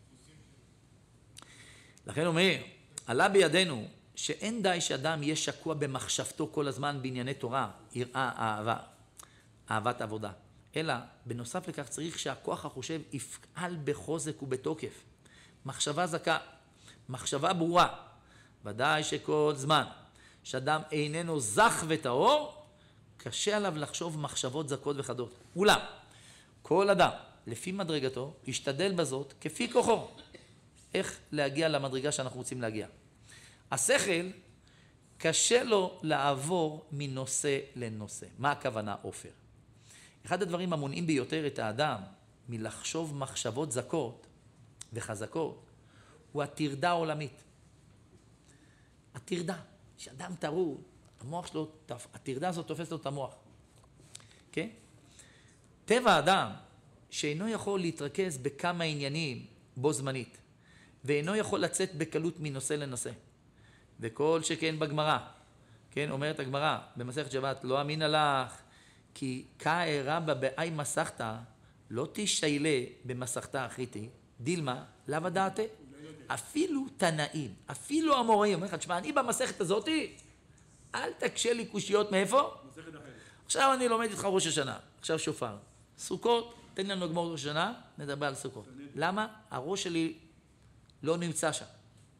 לכן אומר, עלה בידינו שאין די שאדם יהיה שקוע במחשבתו כל הזמן בענייני תורה, יראה אהבה, אהבת עבודה. אלא בנוסף לכך צריך שהכוח החושב יפעל בחוזק ובתוקף. מחשבה זכה, מחשבה ברורה. ודאי שכל זמן שאדם איננו זך וטהור, קשה עליו לחשוב מחשבות זכות וחדות. אולם, כל אדם, לפי מדרגתו, ישתדל בזאת כפי כוחו. איך להגיע למדרגה שאנחנו רוצים להגיע. השכל, קשה לו לעבור מנושא לנושא. מה הכוונה עופר? אחד הדברים המונעים ביותר את האדם מלחשוב מחשבות זכות וחזקות, הוא הטרדה העולמית. הטרדה, שאדם טרוד, המוח שלו, הטרדה הזאת תופסת לו את המוח. כן? טבע האדם שאינו יכול להתרכז בכמה עניינים בו זמנית, ואינו יכול לצאת בקלות מנושא לנושא. וכל שכן בגמרא, כן, אומרת הגמרא במסכת שבת, לא אמין לך, כי כאי רבא באי מסכתא, לא תשיילה במסכתא אחריתי, דילמה, לאו דעתי. אפילו תנאים, אפילו המוראים, אומר לך, תשמע, אני במסכת הזאת, אל תקשה לי קושיות מאיפה? עכשיו אני לומד איתך ראש השנה, עכשיו שופר. סוכות, תן לנו לגמור ראש השנה, נדבר על סוכות. למה? הראש שלי לא נמצא שם.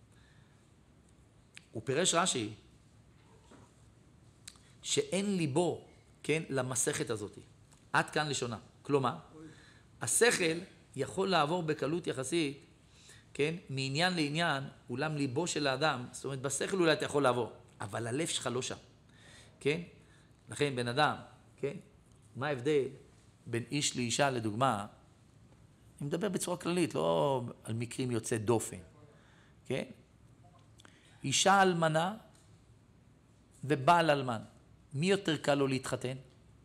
הוא פירש רש"י, שאין ליבו, כן, למסכת הזאת. עד כאן לשונה. כלומר, השכל יכול לעבור בקלות יחסית כן? מעניין לעניין, אולם ליבו של האדם, זאת אומרת, בשכל אולי אתה יכול לעבור, אבל הלב שלך לא שם, כן? לכן בן אדם, כן? מה ההבדל בין איש לאישה, לדוגמה? אני מדבר בצורה כללית, לא על מקרים יוצא דופן, כן? אישה אלמנה ובעל אלמן, מי יותר קל לו להתחתן?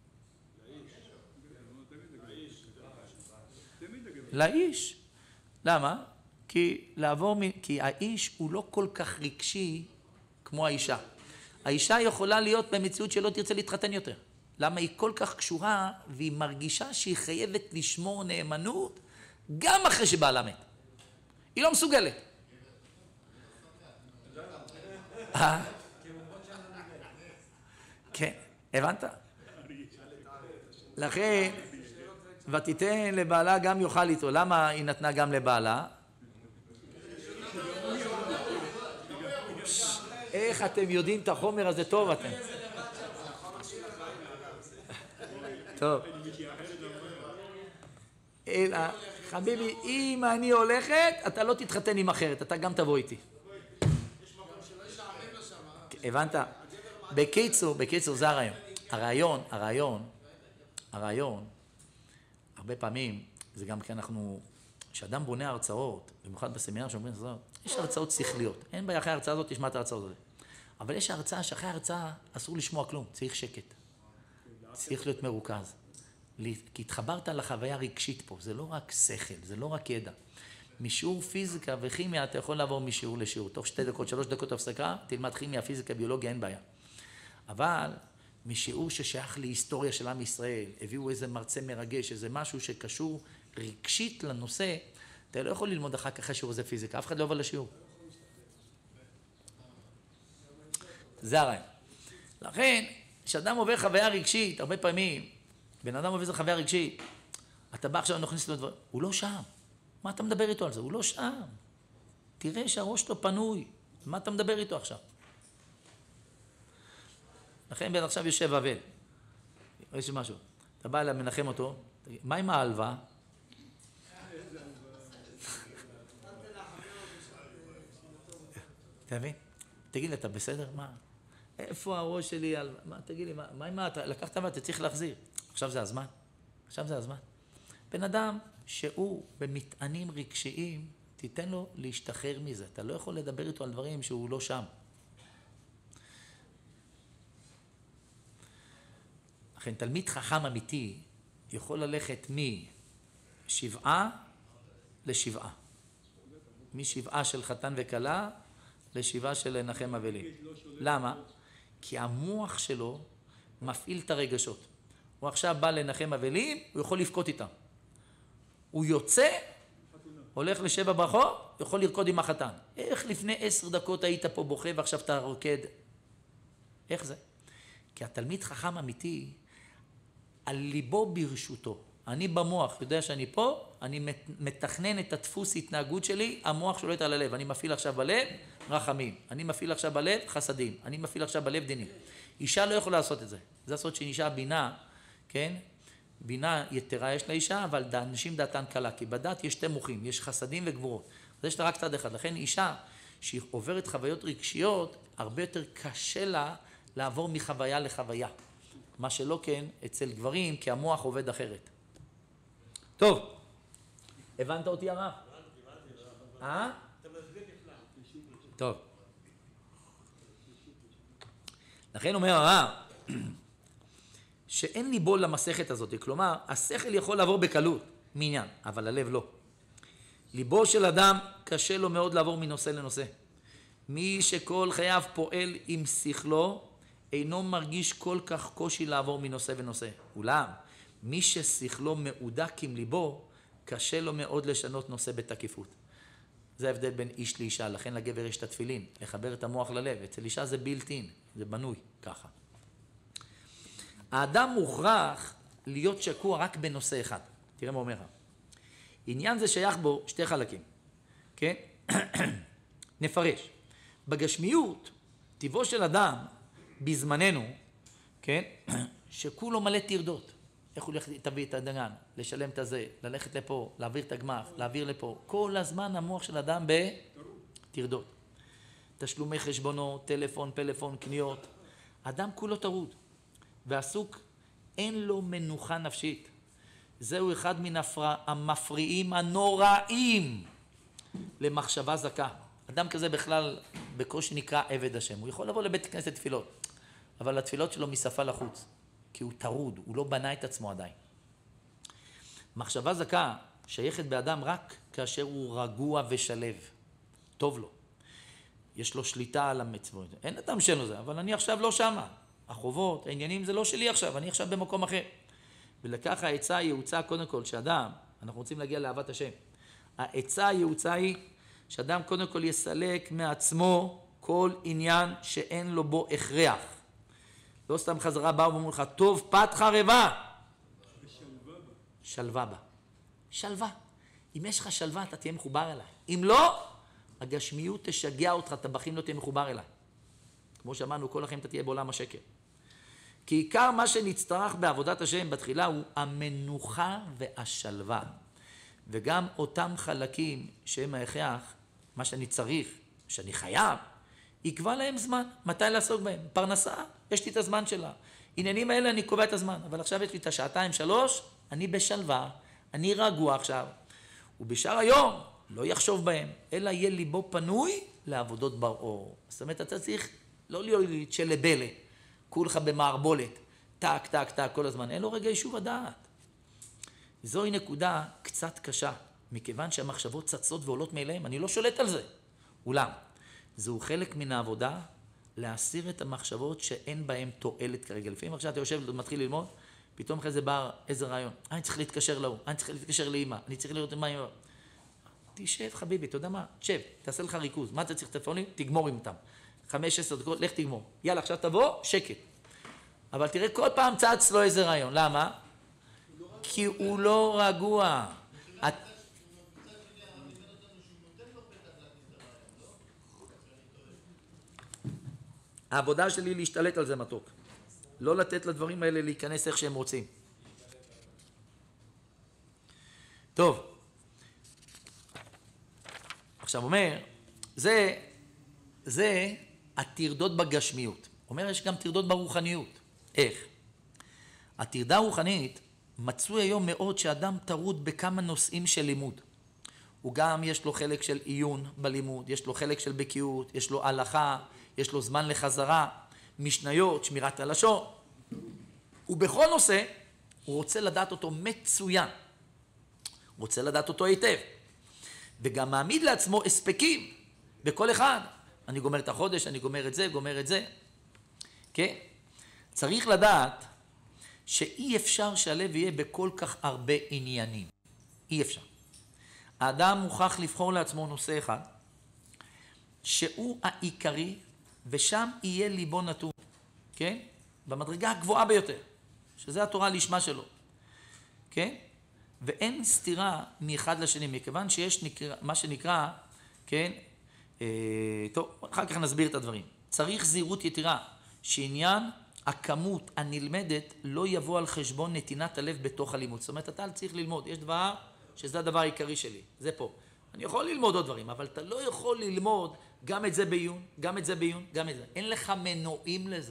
לאיש. למה? כי האיש הוא לא כל כך רגשי כמו האישה. האישה יכולה להיות במציאות שלא תרצה להתחתן יותר. למה? היא כל כך קשורה והיא מרגישה שהיא חייבת לשמור נאמנות גם אחרי שבעלה מת. היא לא מסוגלת. כן, הבנת? לכן, ותיתן לבעלה גם יאכל איתו. למה היא נתנה גם לבעלה? איך אתם יודעים את החומר הזה טוב אתם? טוב. אלא, חביבי, אם אני הולכת, אתה לא תתחתן עם אחרת, אתה גם תבוא איתי. הבנת? בקיצור, זה הרעיון. הרעיון, הרבה פעמים, זה גם כי כשאדם בונה הרצאות, במיוחד בסמינר שאומרים הרצאות, יש הרצאות שכליות. אין בעיה, אחרי ההרצאה הזאת תשמע את ההרצאות הזאת. אבל יש הרצאה שאחרי ההרצאה אסור לשמוע כלום, צריך שקט. צריך להיות מרוכז. כי התחברת לחוויה רגשית פה, זה לא רק שכל, זה לא רק ידע. משיעור פיזיקה וכימיה אתה יכול לעבור משיעור לשיעור. תוך 2 דקות, 3 דקות הפסקה, תלמד כימיה, פיזיקה, ביולוגיה, אין בעיה. אבל משיעור ששייך להיסטוריה של עם ישראל, הביאו איזה מרצה מרגש, איזה משהו שקשור רגשית לנושא, אתה לא יכול ללמוד אחר כך שיעור הזה פיזיקה, אף אחד לא עובר לשיעור. זה הרעיון. לכן, כשאדם עובר חוויה רגשית, הרבה פעמים, בן אדם עובר איזה חוויה רגשית, אתה בא עכשיו ונכניס לו דברים, הוא לא שם. מה אתה מדבר איתו על זה? הוא לא שם. תראה שהראש שלו פנוי. מה אתה מדבר איתו עכשיו? לכן בן עכשיו יושב אבל. יש משהו. אתה בא אליו, מנחם אותו, מה עם ההלוואה? אתה מבין? תגיד לי, אתה בסדר? מה? איפה הראש שלי? תגיד לי, מה עם מה? לקחת מה? אתה צריך להחזיר. עכשיו זה הזמן. עכשיו זה הזמן. בן אדם שהוא במטענים רגשיים, תיתן לו להשתחרר מזה. אתה לא יכול לדבר איתו על דברים שהוא לא שם. לכן תלמיד חכם אמיתי יכול ללכת משבעה לשבעה. משבעה של חתן וכלה לשבעה של נחם אבלים. למה? כי המוח שלו מפעיל את הרגשות. הוא עכשיו בא לנחם אבלים, הוא יכול לבכות איתם. הוא יוצא, הולך לשבע ברכות, יכול לרקוד עם החתן. איך לפני 10 דקות היית פה בוכה ועכשיו אתה רוקד? איך זה? כי התלמיד חכם אמיתי, על ליבו ברשותו. אני במוח, יודע שאני פה, אני מתכנן את הדפוס התנהגות שלי, המוח שולט על הלב. אני מפעיל עכשיו בלב רחמים, אני מפעיל עכשיו בלב חסדים, אני מפעיל עכשיו בלב דינים. אישה לא יכולה לעשות את זה. זה לעשות שאישה בינה, כן? בינה יתרה יש לאישה, אבל אנשים דעתן קלה, כי בדת יש 2 מוחים, יש חסדים וגבורות. אז יש לה רק צד אחד. לכן אישה שהיא עוברת חוויות רגשיות, הרבה יותר קשה לה לעבור מחוויה לחוויה. מה שלא כן אצל גברים, כי המוח עובד אחרת. טוב, הבנת אותי הרב? הבנתי. אתה מסביר נפלא. טוב. לכן אומר הרב, שאין ליבו למסכת הזאת, כלומר, השכל יכול לעבור בקלות, מעניין, אבל הלב לא. ליבו של אדם קשה לו מאוד לעבור מנושא לנושא. מי שכל חייו פועל עם שכלו, אינו מרגיש כל כך קושי לעבור מנושא ונושא. אולם, מי ששכלו מעודק עם ליבו, קשה לו מאוד לשנות נושא בתקיפות. זה ההבדל בין איש לאישה, לכן לגבר יש את התפילין, לחבר את המוח ללב. אצל אישה זה בילט-אין, זה בנוי ככה. האדם מוכרח להיות שקוע רק בנושא אחד. תראה מה אומר. עניין זה שייך בו 2 חלקים. כן? נפרש. בגשמיות, טבעו של אדם, בזמננו, כן? שכולו מלא טרדות. איך הוא הולך להביא את הדגן, לשלם את הזה, ללכת לפה, להעביר את הגמח, להעביר לפה. כל הזמן המוח של אדם בטרדות. תשלומי חשבונות, טלפון, פלאפון, קניות. אדם כולו טרוד ועסוק, אין לו מנוחה נפשית. זהו אחד מן המפריעים הנוראים למחשבה זכה. אדם כזה בכלל בקושי נקרא עבד השם. הוא יכול לבוא לבית כנסת תפילות, אבל התפילות שלו משפה לחוץ, כי הוא טרוד, הוא לא בנה את עצמו עדיין. מחשבה זכה שייכת באדם רק כאשר הוא רגוע ושלב, טוב לו. יש לו שליטה על המצוות. אין אדם שאין לו זה, אבל אני עכשיו לא שמה. החובות, העניינים זה לא שלי עכשיו, אני עכשיו במקום אחר. ולכך העצה הייעוצה קודם כל שאדם, אנחנו רוצים להגיע לאהבת השם. העצה הייעוצה היא שאדם קודם כל יסלק מעצמו כל עניין שאין לו בו הכרח. לא סתם חזרה באו ואומרים לך, טוב פת חרבה. שלווה בה. שלווה. אם יש לך שלווה אתה תהיה מחובר אליי. אם לא, הגשמיות תשגע אותך, טבחים לא תהיה מחובר אליי. כמו שאמרנו, כל החיים אתה תהיה בעולם השקר. כי עיקר מה שנצטרך בעבודת השם בתחילה הוא המנוחה והשלווה. וגם אותם חלקים שהם ההכרח, מה שאני צריך, שאני חייב, יקבע להם זמן, מתי לעסוק בהם. פרנסה, יש לי את הזמן שלה. עניינים האלה אני קובע את הזמן, אבל עכשיו יש לי את השעתיים, 3, אני בשלווה, אני רגוע עכשיו. ובשאר היום לא יחשוב בהם, אלא יהיה ליבו פנוי לעבודות בראור. זאת אומרת, אתה צריך לא להיות שלבלה, כולך במערבולת, טק, טק, טק, כל הזמן. אין לו רגע יישוב הדעת. זוהי נקודה קצת קשה, מכיוון שהמחשבות צצות ועולות מאליהם, אני לא שולט על זה. אולם, זהו חלק מן העבודה להסיר את המחשבות שאין בהן תועלת כרגע. לפעמים עכשיו אתה יושב ומתחיל ללמוד, פתאום אחרי זה בא איזה רעיון. אני צריך להתקשר להוא, אני צריך להתקשר לאמא, אני צריך לראות מה אמא. תשב חביבי, אתה יודע מה? תשב, תעשה לך ריכוז. מה אתה צריך טלפונים? תגמור עם אותם. 5-10 דקות, לך תגמור. יאללה, עכשיו תבוא, שקט. אבל תראה, כל פעם צץ לו איזה רעיון. למה? כי הוא לא רגוע. העבודה שלי להשתלט על זה מתוק. לא לתת לדברים האלה להיכנס איך שהם רוצים. טוב. עכשיו אומר, זה התרדות בגשמיות. אומר, יש גם תרדות ברוחניות. איך? התרדה הרוחנית מצוי היום מאוד שאדם תרוד בכמה נושאים של לימוד. הוא גם יש לו חלק של עיון בלימוד, יש לו חלק של בקיאות, יש לו הלכה, יש לו זמן לחזרה, משניות, שמירת הלשון. ובכל נושא הוא רוצה לדעת אותו מצוין. הוא רוצה לדעת אותו היטב. וגם מעמיד לעצמו הספקים בכל אחד. אני גומר את החודש, אני גומר את זה, גומר את זה. כן? צריך לדעת שאי אפשר שהלב יהיה בכל כך הרבה עניינים. אי אפשר. האדם מוכרח לבחור לעצמו נושא אחד, שהוא העיקרי, ושם יהיה ליבו נתון. כן? במדרגה הגבוהה ביותר, שזה התורה לשמה שלו. כן? ואין סתירה מאחד לשני, מכיוון שיש מה שנקרא, כן? טוב, אחר כך נסביר את הדברים. צריך זהירות יתרה, שעניין הכמות הנלמדת לא יבוא על חשבון נתינת הלב בתוך הלימוד. זאת אומרת, אתה צריך ללמוד, יש דבר שזה הדבר העיקרי שלי, זה פה. אני יכול ללמוד עוד דברים, אבל אתה לא יכול ללמוד גם את זה בעיון, גם את זה בעיון, גם את זה. אין לך מנועים לזה.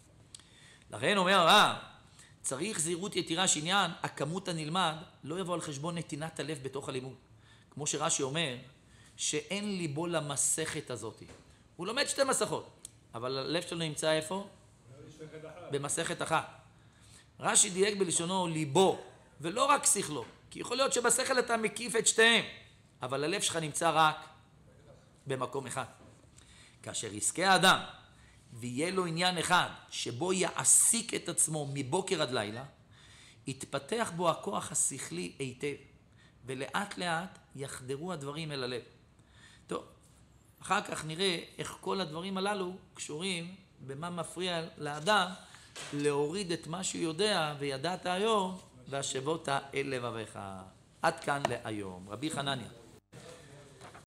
לכן אומר, צריך זהירות יתירה שעניין הכמות הנלמד לא יבוא על חשבון נתינת הלב בתוך הלימוד. כמו שרש"י אומר, שאין ליבו למסכת הזאת. הוא לומד 2 מסכות, אבל הלב שלו נמצא איפה? במסכת אחת. רש"י דייק בלשונו ליבו, ולא רק שכלו, כי יכול להיות שבשכל אתה מקיף את שתיהם, אבל הלב שלך נמצא רק במקום אחד. כאשר יזכה האדם ויהיה לו עניין אחד שבו יעסיק את עצמו מבוקר עד לילה, יתפתח בו הכוח השכלי היטב, ולאט לאט יחדרו הדברים אל הלב. טוב, אחר כך נראה איך כל הדברים הללו קשורים במה מפריע לאדם להוריד את מה שהוא יודע וידעת היום והשבות אל לבביך. עד כאן להיום. רבי חנניה.